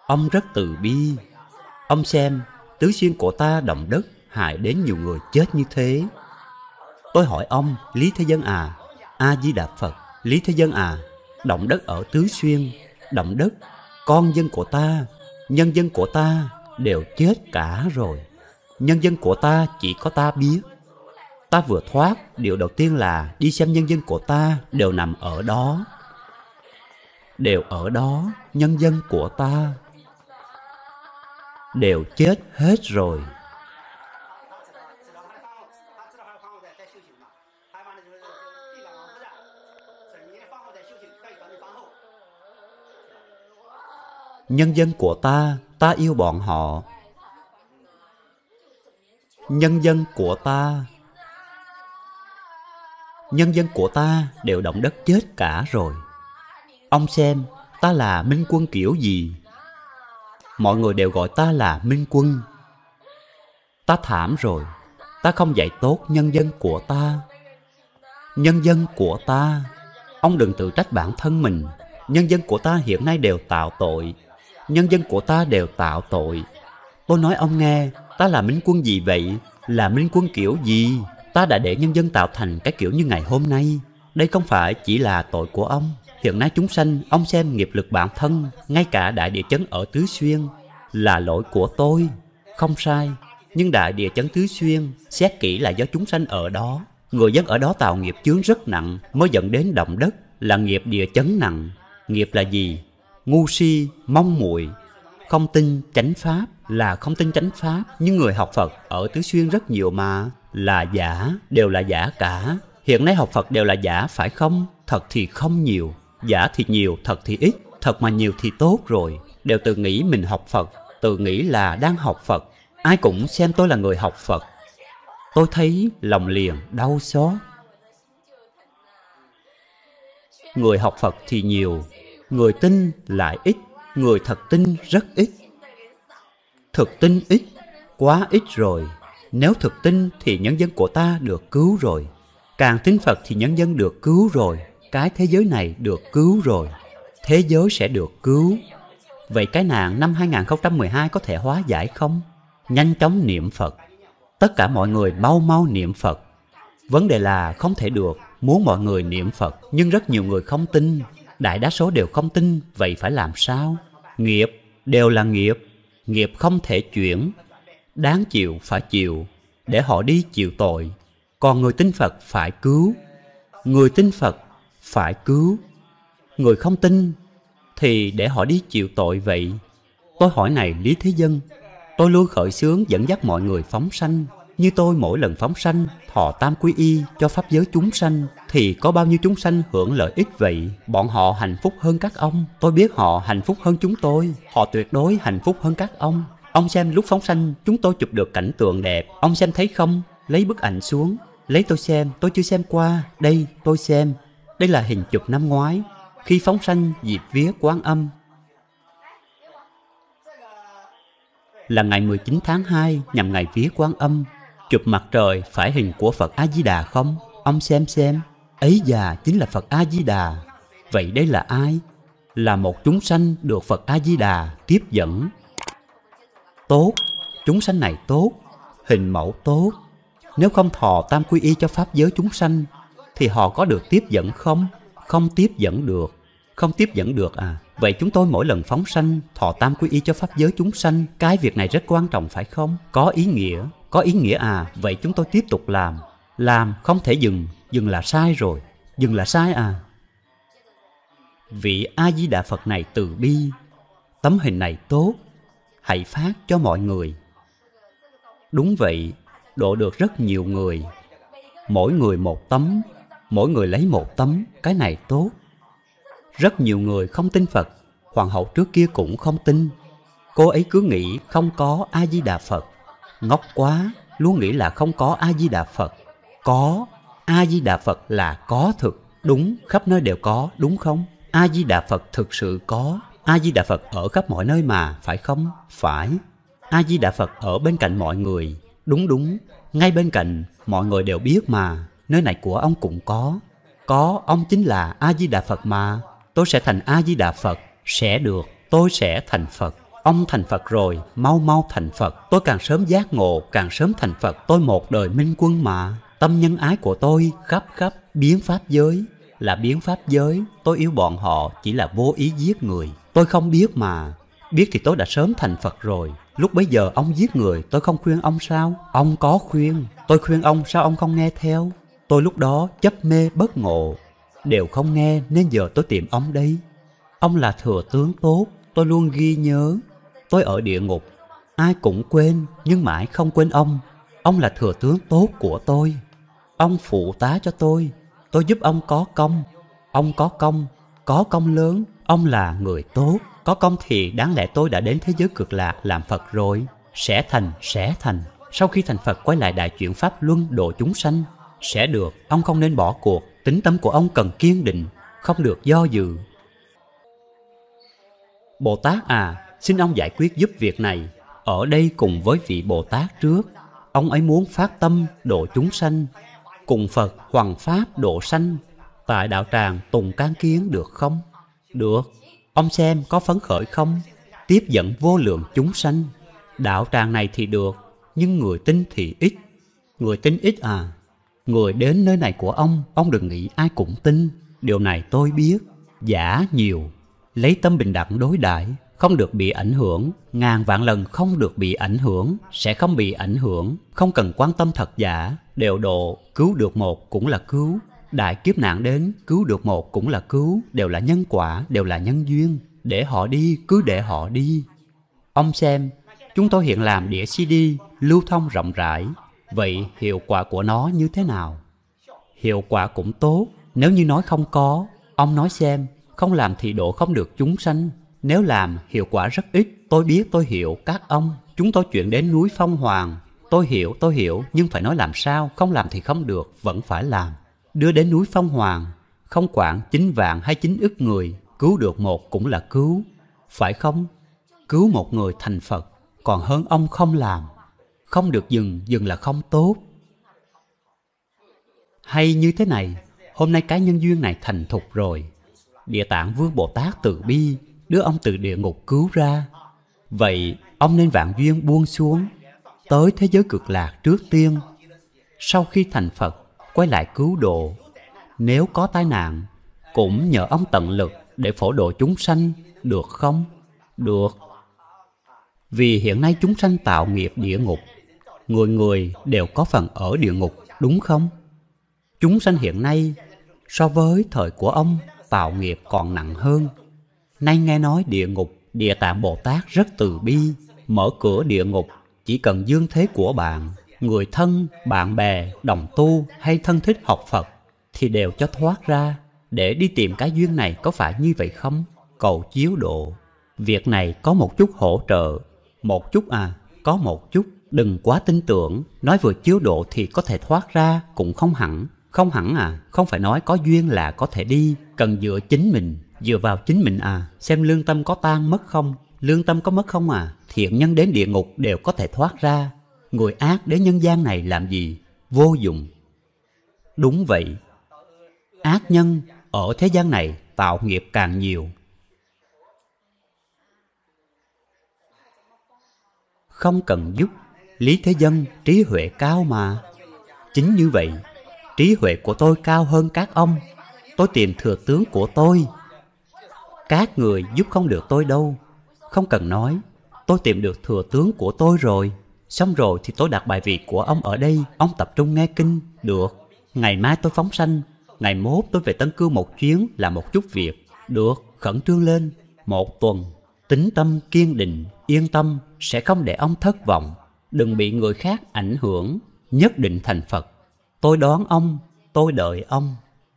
B: Ông rất từ bi. Ông xem, tứ xuyên của ta động đất hại đến nhiều người chết như thế. Tôi hỏi ông, Lý Thế Dân à, A-di-đà Phật, Lý Thế Dân à, động đất ở Tứ Xuyên, động đất, con dân của ta, nhân dân của ta đều chết cả rồi. Nhân dân của ta chỉ có ta biết. Ta vừa thoát, điều đầu tiên là đi xem nhân dân của ta đều nằm ở đó. Đều ở đó, nhân dân của ta đều chết hết rồi. Nhân dân của ta, ta yêu bọn họ. Nhân dân của ta, nhân dân của ta đều động đất chết cả rồi. Ông xem, ta là minh quân kiểu gì? Mọi người đều gọi ta là minh quân. Ta thảm rồi, ta không dạy tốt nhân dân của ta. Nhân dân của ta, ông đừng tự trách bản thân mình. Nhân dân của ta hiện nay đều tạo tội. Nhân dân của ta đều tạo tội. Tôi nói ông nghe, ta là minh quân gì vậy? Là minh quân kiểu gì? Ta đã để nhân dân tạo thành cái kiểu như ngày hôm nay. Đây không phải chỉ là tội của ông. Hiện nay chúng sanh, ông xem nghiệp lực bản thân, ngay cả đại địa chấn ở Tứ Xuyên là lỗi của tôi, không sai. Nhưng đại địa chấn Tứ Xuyên, xét kỹ là do chúng sanh ở đó. Người dân ở đó tạo nghiệp chướng rất nặng, mới dẫn đến động đất, là nghiệp địa chấn nặng. Nghiệp là gì? Ngu si, mong muội, không tin chánh pháp, là không tin chánh pháp. Nhưng người học Phật ở Tứ Xuyên rất nhiều mà, là giả, đều là giả cả. Hiện nay học Phật đều là giả phải không? Thật thì không nhiều, giả thì nhiều, thật thì ít. Thật mà nhiều thì tốt rồi. Đều tự nghĩ mình học Phật, tự nghĩ là đang học Phật. Ai cũng xem tôi là người học Phật. Tôi thấy lòng liền đau xót. Người học Phật thì nhiều, người tin lại ít. Người thật tin rất ít. Thực tin ít, quá ít rồi. Nếu thực tin thì nhân dân của ta được cứu rồi. Càng tin Phật thì nhân dân được cứu rồi. Cái thế giới này được cứu rồi. Thế giới sẽ được cứu. Vậy cái nạn năm hai nghìn không trăm mười hai có thể hóa giải không? Nhanh chóng niệm Phật. Tất cả mọi người mau mau niệm Phật. Vấn đề là không thể được. Muốn mọi người niệm Phật, nhưng rất nhiều người không tin. Đại đa số đều không tin. Vậy phải làm sao? Nghiệp đều là nghiệp. Nghiệp không thể chuyển. Đáng chịu phải chịu, để họ đi chịu tội. Còn người tin Phật phải cứu. Người tin Phật phải cứu. Người không tin thì để họ đi chịu tội vậy. Tôi hỏi này Lý Thế Dân, tôi luôn khởi xướng dẫn dắt mọi người phóng sanh. Như tôi mỗi lần phóng sanh, thọ tam quy y cho pháp giới chúng sanh, thì có bao nhiêu chúng sanh hưởng lợi ích vậy? Bọn họ hạnh phúc hơn các ông. Tôi biết họ hạnh phúc hơn chúng tôi. Họ tuyệt đối hạnh phúc hơn các ông. Ông xem lúc phóng sanh chúng tôi chụp được cảnh tượng đẹp. Ông xem thấy không? Lấy bức ảnh xuống. Lấy tôi xem, tôi chưa xem qua. Đây, tôi xem. Đây là hình chụp năm ngoái, khi phóng sanh dịp vía Quan Âm. Là ngày mười chín tháng hai nhằm ngày vía Quan Âm. Chụp mặt trời phải hình của Phật A-di-đà không? Ông xem xem. Ấy già chính là Phật A-di-đà. Vậy đây là ai? Là một chúng sanh được Phật A-di-đà tiếp dẫn. Tốt, chúng sanh này tốt, hình mẫu tốt. Nếu không thọ tam quy y cho pháp giới chúng sanh thì họ có được tiếp dẫn không? Không tiếp dẫn được. Không tiếp dẫn được à? Vậy chúng tôi mỗi lần phóng sanh thọ tam quy y cho pháp giới chúng sanh, cái việc này rất quan trọng phải không? Có ý nghĩa. Có ý nghĩa à? Vậy chúng tôi tiếp tục làm. Làm không thể dừng. Dừng là sai rồi. Dừng là sai à? Vị A-di-đà Phật này từ bi. Tấm hình này tốt, hãy phát cho mọi người. Đúng vậy, độ được rất nhiều người. Mỗi người một tấm, mỗi người lấy một tấm, cái này tốt. Rất nhiều người không tin Phật. Hoàng hậu trước kia cũng không tin. Cô ấy cứ nghĩ không có A-di-đà Phật. Ngốc quá, luôn nghĩ là không có A-di-đà Phật. Có, A-di-đà Phật là có thực. Đúng, khắp nơi đều có, đúng không? A-di-đà Phật thực sự có. A-di-đà Phật ở khắp mọi nơi mà, phải không? Phải. A-di-đà Phật ở bên cạnh mọi người. Đúng đúng, ngay bên cạnh, mọi người đều biết mà. Nơi này của ông cũng có. Có, ông chính là A-di-đà Phật mà. Tôi sẽ thành A-di-đà Phật. Sẽ được, tôi sẽ thành Phật. Ông thành Phật rồi, mau mau thành Phật. Tôi càng sớm giác ngộ, càng sớm thành Phật. Tôi một đời minh quân mà. Tâm nhân ái của tôi khắp khắp biến pháp giới. Là biến pháp giới, tôi yêu bọn họ chỉ là vô ý giết người. Tôi không biết mà. Biết thì tôi đã sớm thành Phật rồi. Lúc bấy giờ ông giết người, tôi không khuyên ông sao? Ông có khuyên. Tôi khuyên ông, sao ông không nghe theo? Tôi lúc đó chấp mê bất ngộ, đều không nghe nên giờ tôi tìm ông đây. Ông là thừa tướng tốt, tôi luôn ghi nhớ. Tôi ở địa ngục, ai cũng quên nhưng mãi không quên ông. Ông là thừa tướng tốt của tôi. Ông phụ tá cho tôi, tôi giúp ông có công. Ông có công, có công lớn. Ông là người tốt, có công thì đáng lẽ tôi đã đến thế giới cực lạc làm Phật rồi. Sẽ thành, sẽ thành. Sau khi thành Phật quay lại đại chuyển pháp luân độ chúng sanh. Sẽ được, ông không nên bỏ cuộc. Tính tâm của ông cần kiên định, không được do dự. Bồ Tát à, xin ông giải quyết giúp việc này. Ở đây cùng với vị Bồ Tát trước, ông ấy muốn phát tâm độ chúng sanh, cùng Phật hoằng pháp độ sanh. Tại đạo tràng Tùng Can Kiến được không? Được. Ông xem có phấn khởi không? Tiếp dẫn vô lượng chúng sanh. Đạo tràng này thì được, nhưng người tin thì ít. Người tin ít à? Người đến nơi này của ông, ông đừng nghĩ ai cũng tin. Điều này tôi biết. Giả nhiều. Lấy tâm bình đẳng đối đãi, không được bị ảnh hưởng. Ngàn vạn lần không được bị ảnh hưởng. Sẽ không bị ảnh hưởng. Không cần quan tâm thật giả. Đều độ, cứu được một cũng là cứu. Đại kiếp nạn đến, cứu được một cũng là cứu. Đều là nhân quả, đều là nhân duyên. Để họ đi, cứ để họ đi. Ông xem, chúng tôi hiện làm đĩa xê đê lưu thông rộng rãi. Vậy hiệu quả của nó như thế nào? Hiệu quả cũng tốt. Nếu như nói không có, ông nói xem, không làm thì độ không được chúng sanh. Nếu làm, hiệu quả rất ít. Tôi biết, tôi hiểu các ông. Chúng tôi chuyển đến núi Phong Hoàng. Tôi hiểu, tôi hiểu, nhưng phải nói làm sao? Không làm thì không được, vẫn phải làm. Đưa đến núi Phong Hoàng, không quản chín vạn hay chín ức người, cứu được một cũng là cứu. Phải không? Cứu một người thành Phật, còn hơn ông không làm. Không được dừng, dừng là không tốt. Hay như thế này, hôm nay cái nhân duyên này thành thục rồi. Địa Tạng Vương Bồ Tát từ bi, đưa ông từ địa ngục cứu ra. Vậy, ông nên vạn duyên buông xuống, tới thế giới cực lạc trước tiên. Sau khi thành Phật, quay lại cứu độ. Nếu có tai nạn, cũng nhờ ông tận lực để phổ độ chúng sanh, được không? Được. Vì hiện nay chúng sanh tạo nghiệp địa ngục, người người đều có phần ở địa ngục, đúng không? Chúng sanh hiện nay so với thời của ông tạo nghiệp còn nặng hơn. Nay nghe nói địa ngục, Địa Tạng Bồ Tát rất từ bi, mở cửa địa ngục. Chỉ cần dương thế của bạn, người thân, bạn bè, đồng tu hay thân thích học Phật thì đều cho thoát ra để đi tìm cái duyên này, có phải như vậy không? Cầu chiếu độ. Việc này có một chút hỗ trợ. Một chút à, có một chút. Đừng quá tin tưởng, nói vừa chiếu độ thì có thể thoát ra, cũng không hẳn. Không hẳn à, không phải nói có duyên là có thể đi. Cần dựa chính mình, dựa vào chính mình à. Xem lương tâm có tan mất không? Lương tâm có mất không à? Thiện nhân đến địa ngục đều có thể thoát ra. Người ác đến nhân gian này làm gì? Vô dụng. Đúng vậy. Ác nhân ở thế gian này tạo nghiệp càng nhiều. Không cần giúp. Lý Thế Dân trí huệ cao mà. Chính như vậy, trí huệ của tôi cao hơn các ông. Tôi tìm thừa tướng của tôi. Các người giúp không được tôi đâu. Không cần nói, tôi tìm được thừa tướng của tôi rồi. Xong rồi thì tôi đặt bài vị của ông ở đây. Ông tập trung nghe kinh. Được. Ngày mai tôi phóng sanh. Ngày mốt tôi về Tân Cương một chuyến, làm một chút việc. Được. Khẩn trương lên. Một tuần. Tính tâm kiên định, yên tâm, sẽ không để ông thất vọng. Đừng bị người khác ảnh hưởng. Nhất định thành Phật. Tôi đoán ông, tôi đợi ông.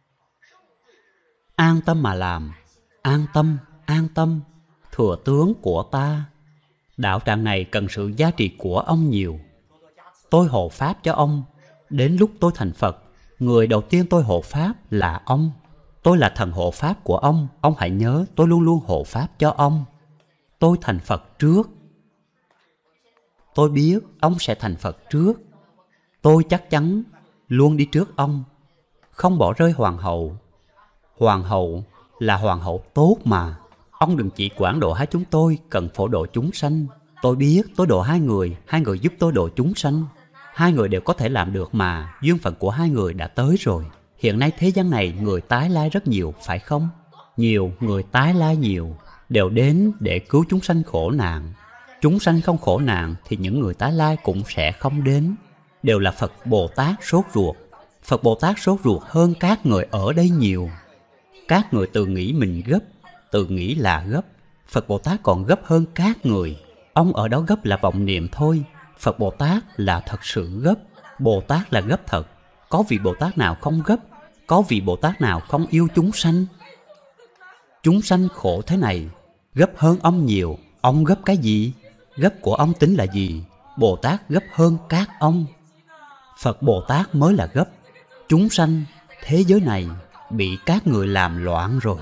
B: An tâm mà làm. An tâm, an tâm. Thừa tướng của ta. Đạo tràng này cần sự giá trị của ông nhiều. Tôi hộ pháp cho ông. Đến lúc tôi thành Phật, người đầu tiên tôi hộ pháp là ông. Tôi là thần hộ pháp của ông. Ông hãy nhớ, tôi luôn luôn hộ pháp cho ông. Tôi thành Phật trước. Tôi biết ông sẽ thành Phật trước. Tôi chắc chắn luôn đi trước ông, không bỏ rơi hoàng hậu. Hoàng hậu là hoàng hậu tốt mà. Ông đừng chỉ quản độ hai chúng tôi cần phổ độ chúng sanh. Tôi biết tôi độ hai người, hai người giúp tôi độ chúng sanh. Hai người đều có thể làm được mà, duyên phận của hai người đã tới rồi. Hiện nay thế gian này người tái lai rất nhiều, phải không? Nhiều, người tái lai nhiều, đều đến để cứu chúng sanh khổ nạn. Chúng sanh không khổ nạn thì những người tái lai cũng sẽ không đến. Đều là Phật Bồ Tát sốt ruột. Phật Bồ Tát sốt ruột hơn các người ở đây nhiều. Các người tự nghĩ mình gấp, tự nghĩ là gấp. Phật Bồ Tát còn gấp hơn các người. Ông ở đó gấp là vọng niệm thôi. Phật Bồ Tát là thật sự gấp. Bồ Tát là gấp thật. Có vị Bồ Tát nào không gấp? Có vị Bồ Tát nào không yêu chúng sanh? Chúng sanh khổ thế này, gấp hơn ông nhiều. Ông gấp cái gì? Gấp của ông tính là gì? Bồ Tát gấp hơn các ông. Phật Bồ Tát mới là gấp. Chúng sanh, thế giới này bị các người làm loạn rồi.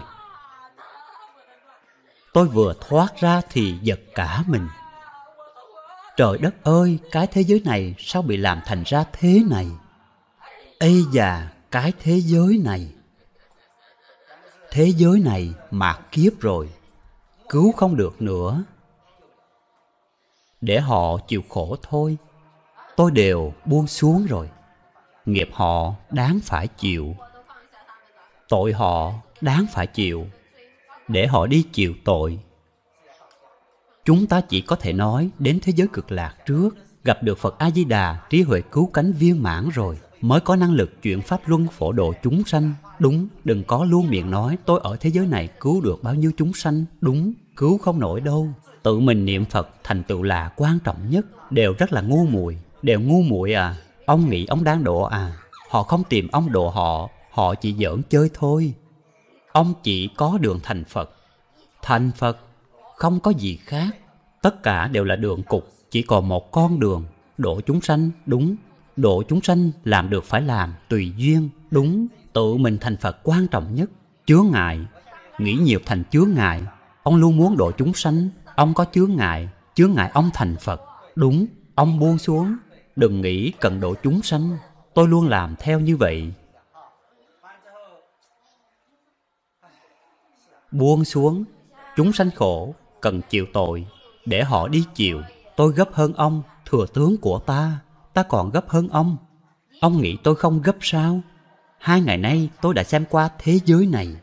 B: Tôi vừa thoát ra thì giật cả mình. Trời đất ơi, cái thế giới này sao bị làm thành ra thế này? Ây da, cái thế giới này. Thế giới này mạt kiếp rồi, cứu không được nữa. Để họ chịu khổ thôi. Tôi đều buông xuống rồi. Nghiệp họ đáng phải chịu. Tội họ đáng phải chịu. Để họ đi chịu tội. Chúng ta chỉ có thể nói đến thế giới cực lạc trước, gặp được Phật A-di-đà, trí huệ cứu cánh viên mãn rồi, mới có năng lực chuyển pháp luân phổ độ chúng sanh. Đúng, đừng có luôn miệng nói tôi ở thế giới này cứu được bao nhiêu chúng sanh. Đúng, cứu không nổi đâu. Tự mình niệm Phật thành tựu là quan trọng nhất. Đều rất là ngu muội, đều ngu muội à. Ông nghĩ ông đang độ à? Họ không tìm ông độ họ, họ chỉ giỡn chơi thôi. Ông chỉ có đường thành Phật. Thành Phật, không có gì khác. Tất cả đều là đường cục, chỉ còn một con đường. Độ chúng sanh, đúng. Độ chúng sanh làm được phải làm, tùy duyên, đúng. Tự mình thành Phật quan trọng nhất. Chướng ngại, nghĩ nhiều thành chướng ngại. Ông luôn muốn độ chúng sanh, ông có chướng ngại, chướng ngại ông thành Phật. Đúng, ông buông xuống, đừng nghĩ cần độ chúng sanh. Tôi luôn làm theo như vậy. Buông xuống, chúng sanh khổ, cần chịu tội, để họ đi chịu. Tôi gấp hơn ông, thừa tướng của ta, ta còn gấp hơn ông. Ông nghĩ tôi không gấp sao? Hai ngày nay tôi đã xem qua thế giới này.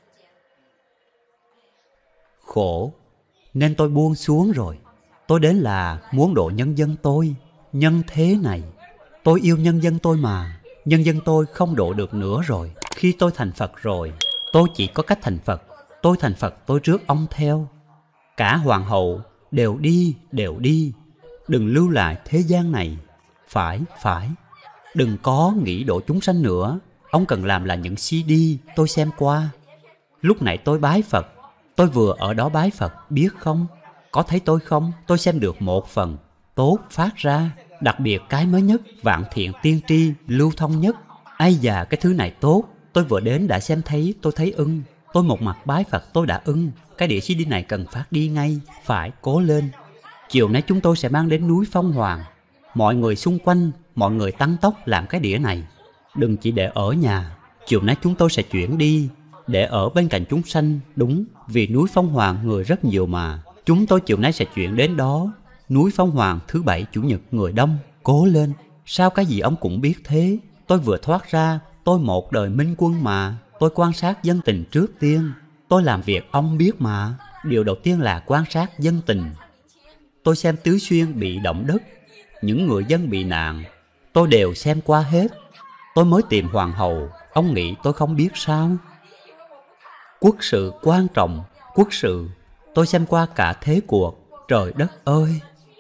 B: Khổ, nên tôi buông xuống rồi. Tôi đến là muốn độ nhân dân tôi, nhân thế này. Tôi yêu nhân dân tôi mà, nhân dân tôi không độ được nữa rồi. Khi tôi thành Phật rồi, tôi chỉ có cách thành Phật. Tôi thành Phật tôi rước ông theo. Cả hoàng hậu đều đi, đều đi. Đừng lưu lại thế gian này. Phải, phải. Đừng có nghĩ độ chúng sanh nữa. Ông cần làm là những xê đê tôi xem qua. Lúc nãy tôi bái Phật, tôi vừa ở đó bái Phật, biết không? Có thấy tôi không? Tôi xem được một phần tốt phát ra. Đặc biệt cái mới nhất, vạn thiện tiên tri, lưu thông nhất. Ai già cái thứ này tốt. Tôi vừa đến đã xem thấy, tôi thấy ưng. Tôi một mặt bái Phật tôi đã ưng. Cái đĩa xê đê này cần phát đi ngay. Phải cố lên. Chiều nay chúng tôi sẽ mang đến núi Phong Hoàng. Mọi người xung quanh, mọi người tăng tốc làm cái đĩa này. Đừng chỉ để ở nhà. Chiều nay chúng tôi sẽ chuyển đi, để ở bên cạnh chúng sanh. Đúng, vì núi Phong Hoàng người rất nhiều mà. Chúng tôi chiều nay sẽ chuyển đến đó. Núi Phong Hoàng thứ bảy chủ nhật người đông. Cố lên. Sao cái gì ông cũng biết thế? Tôi vừa thoát ra. Tôi một đời minh quân mà. Tôi quan sát dân tình trước tiên. Tôi làm việc ông biết mà. Điều đầu tiên là quan sát dân tình. Tôi xem Tứ Xuyên bị động đất, những người dân bị nạn, tôi đều xem qua hết. Tôi mới tìm hoàng hậu, ông nghĩ tôi không biết sao? Quốc sự quan trọng, quốc sự, tôi xem qua cả thế cuộc. Trời đất ơi!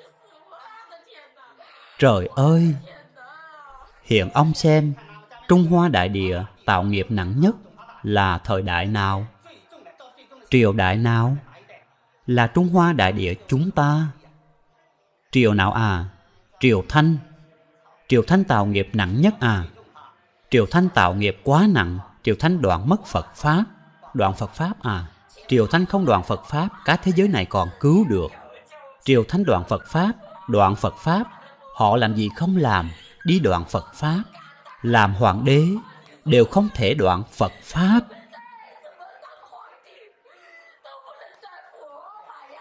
B: Trời ơi! Hiện ông xem, Trung Hoa đại địa tạo nghiệp nặng nhất là thời đại nào? Triều đại nào? Là Trung Hoa đại địa chúng ta. Triều nào à? Triều Thanh. Triều Thanh tạo nghiệp nặng nhất à? Triều Thanh tạo nghiệp quá nặng. Triều Thanh đoạn mất Phật Pháp. Đoạn Phật Pháp à? Triều Thanh không đoạn Phật Pháp, cả thế giới này còn cứu được. Triều Thanh đoạn Phật Pháp, đoạn Phật Pháp. Họ làm gì không làm, đi đoạn Phật Pháp. Làm hoàng đế đều không thể đoạn Phật Pháp.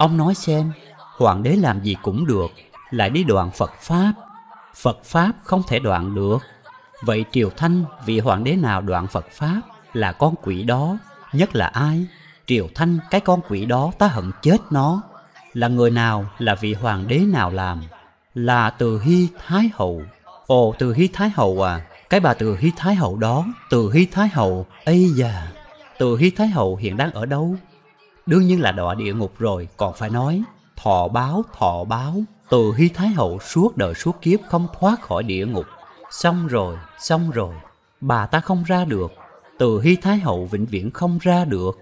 B: Ông nói xem, hoàng đế làm gì cũng được, lại đi đoạn Phật Pháp. Phật Pháp không thể đoạn được. Vậy Triều Thanh, vị hoàng đế nào đoạn Phật Pháp là con quỷ đó, nhất là ai? Triều Thanh, cái con quỷ đó ta hận chết nó. Là người nào, là vị hoàng đế nào làm? Là Từ Hy Thái Hậu. Ồ, Từ Hy Thái Hậu à? Cái bà Từ Hy Thái Hậu đó, Từ Hy Thái Hậu, ây da. Từ Hy Thái Hậu hiện đang ở đâu? Đương nhiên là đọa địa ngục rồi, còn phải nói. Thọ báo, thọ báo, Từ Hy Thái Hậu suốt đời suốt kiếp không thoát khỏi địa ngục. Xong rồi, xong rồi, bà ta không ra được. Từ Hy Thái Hậu vĩnh viễn không ra được.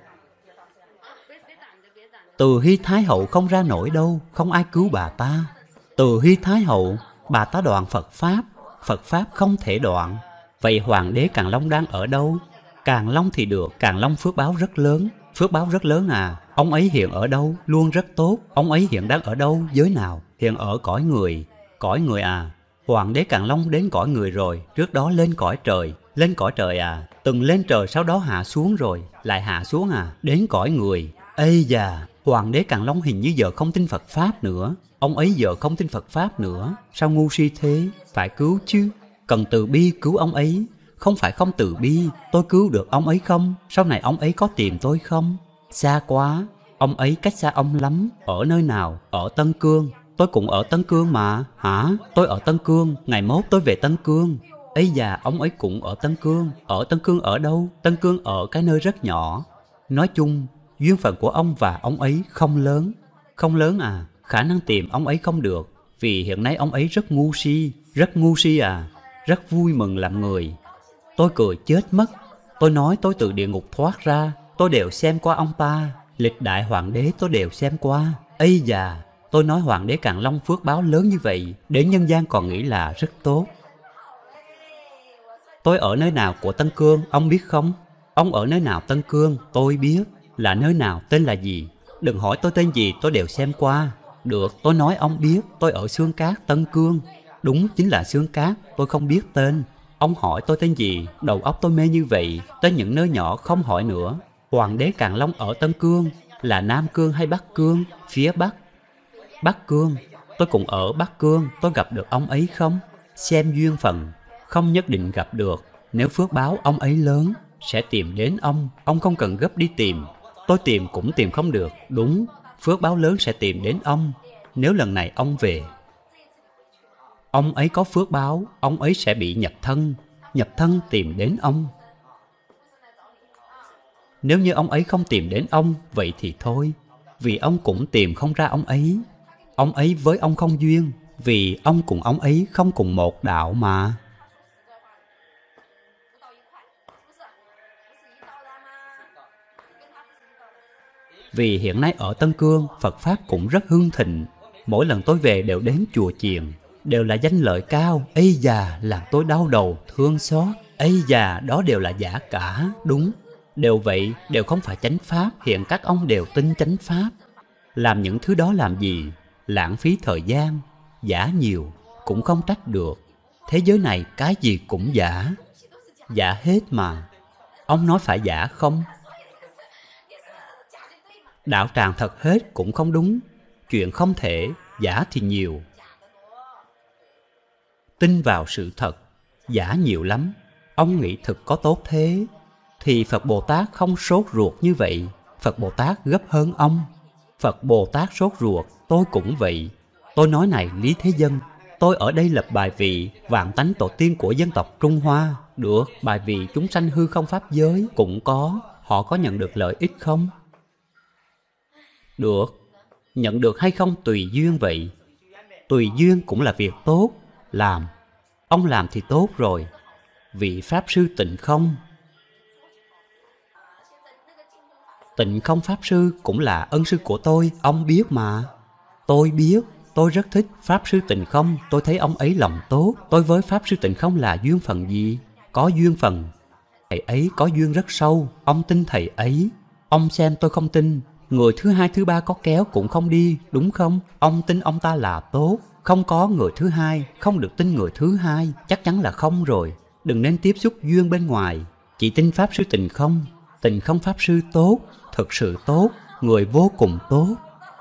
B: Từ Hy Thái Hậu không ra nổi đâu, không ai cứu bà ta. Từ Hy Thái Hậu, bà ta đoạn Phật Pháp, Phật Pháp không thể đoạn. Vậy hoàng đế Càn Long đang ở đâu? Càn Long thì được, Càn Long phước báo rất lớn. Phước báo rất lớn à? Ông ấy hiện ở đâu? Luôn rất tốt. Ông ấy hiện đang ở đâu? Giới nào? Hiện ở cõi người. Cõi người à? Hoàng đế Càn Long đến cõi người rồi, trước đó lên cõi trời. Lên cõi trời à? Từng lên trời sau đó hạ xuống rồi, lại hạ xuống à? Đến cõi người. Ây da, hoàng đế Càn Long hình như giờ không tin Phật Pháp nữa. Ông ấy giờ không tin Phật Pháp nữa. Sao ngu si thế? Phải cứu chứ. Cần từ bi cứu ông ấy. Không phải không từ bi. Tôi cứu được ông ấy không? Sau này ông ấy có tìm tôi không? Xa quá. Ông ấy cách xa ông lắm. Ở nơi nào? Ở Tân Cương. Tôi cũng ở Tân Cương mà. Hả? Tôi ở Tân Cương. Ngày mốt tôi về Tân Cương. Ấy da, ông ấy cũng ở Tân Cương. Ở Tân Cương ở đâu? Tân Cương ở cái nơi rất nhỏ. Nói chung, duyên phận của ông và ông ấy không lớn. Không lớn à? Khả năng tìm ông ấy không được. Vì hiện nay ông ấy rất ngu si. Rất ngu si à? Rất vui mừng làm người. Tôi cười chết mất. Tôi nói tôi từ địa ngục thoát ra. Tôi đều xem qua ông ta. Lịch đại hoàng đế tôi đều xem qua. Ây da, tôi nói hoàng đế Càn Long phước báo lớn như vậy, để nhân gian còn nghĩ là rất tốt. Tôi ở nơi nào của Tân Cương, ông biết không? Ông ở nơi nào Tân Cương, tôi biết. Là nơi nào, tên là gì? Đừng hỏi tôi tên gì, tôi đều xem qua. Được, tôi nói ông biết, tôi ở Xương Cát, Tân Cương. Đúng, chính là Xương Cát, tôi không biết tên. Ông hỏi tôi tên gì, đầu óc tôi mê như vậy, tới những nơi nhỏ không hỏi nữa. Hoàng đế Càn Long ở Tân Cương, là Nam Cương hay Bắc Cương? Phía Bắc. Bắc Cương, tôi cũng ở Bắc Cương, tôi gặp được ông ấy không? Xem duyên phận, không nhất định gặp được. Nếu phước báo ông ấy lớn, sẽ tìm đến ông, ông không cần gấp đi tìm. Tôi tìm cũng tìm không được, đúng, phước báo lớn sẽ tìm đến ông. Nếu lần này ông về, ông ấy có phước báo, ông ấy sẽ bị nhập thân, nhập thân tìm đến ông. Nếu như ông ấy không tìm đến ông, vậy thì thôi, vì ông cũng tìm không ra ông ấy. Ông ấy với ông không duyên, vì ông cùng ông ấy không cùng một đạo mà. Vì hiện nay ở Tân Cương, Phật Pháp cũng rất hưng thịnh. Mỗi lần tôi về đều đến chùa chiền, đều là danh lợi cao. Ây da, làm tôi đau đầu, thương xót. Ây da, đó đều là giả cả, đúng. Đều vậy, đều không phải chánh Pháp. Hiện các ông đều tin chánh Pháp. Làm những thứ đó làm gì? Lãng phí thời gian. Giả nhiều, cũng không trách được. Thế giới này cái gì cũng giả. Giả hết mà. Ông nói phải giả không? Đạo tràng thật hết cũng không đúng. Chuyện không thể, giả thì nhiều. Tin vào sự thật, giả nhiều lắm. Ông nghĩ thực có tốt thế, thì Phật Bồ Tát không sốt ruột như vậy. Phật Bồ Tát gấp hơn ông. Phật Bồ Tát sốt ruột, tôi cũng vậy. Tôi nói này Lý Thế Dân, tôi ở đây lập bài vị vạn tánh tổ tiên của dân tộc Trung Hoa. Được, bài vị chúng sanh hư không pháp giới cũng có. Họ có nhận được lợi ích không? Được. Nhận được hay không tùy duyên vậy. Tùy duyên cũng là việc tốt. Làm. Ông làm thì tốt rồi. Vị Pháp Sư Tịnh Không. Tịnh Không Pháp Sư cũng là ân sư của tôi, ông biết mà. Tôi biết, tôi rất thích Pháp Sư Tịnh Không. Tôi thấy ông ấy lòng tốt. Tôi với Pháp Sư Tịnh Không là duyên phận gì? Có duyên phận. Thầy ấy có duyên rất sâu. Ông tin thầy ấy. Ông xem tôi không tin. Người thứ hai thứ ba có kéo cũng không đi, đúng không? Ông tin ông ta là tốt. Không có người thứ hai, không được tin người thứ hai. Chắc chắn là không rồi. Đừng nên tiếp xúc duyên bên ngoài. Chỉ tin Pháp Sư Tịnh Không. Tịnh Không Pháp Sư tốt, thực sự tốt, người vô cùng tốt.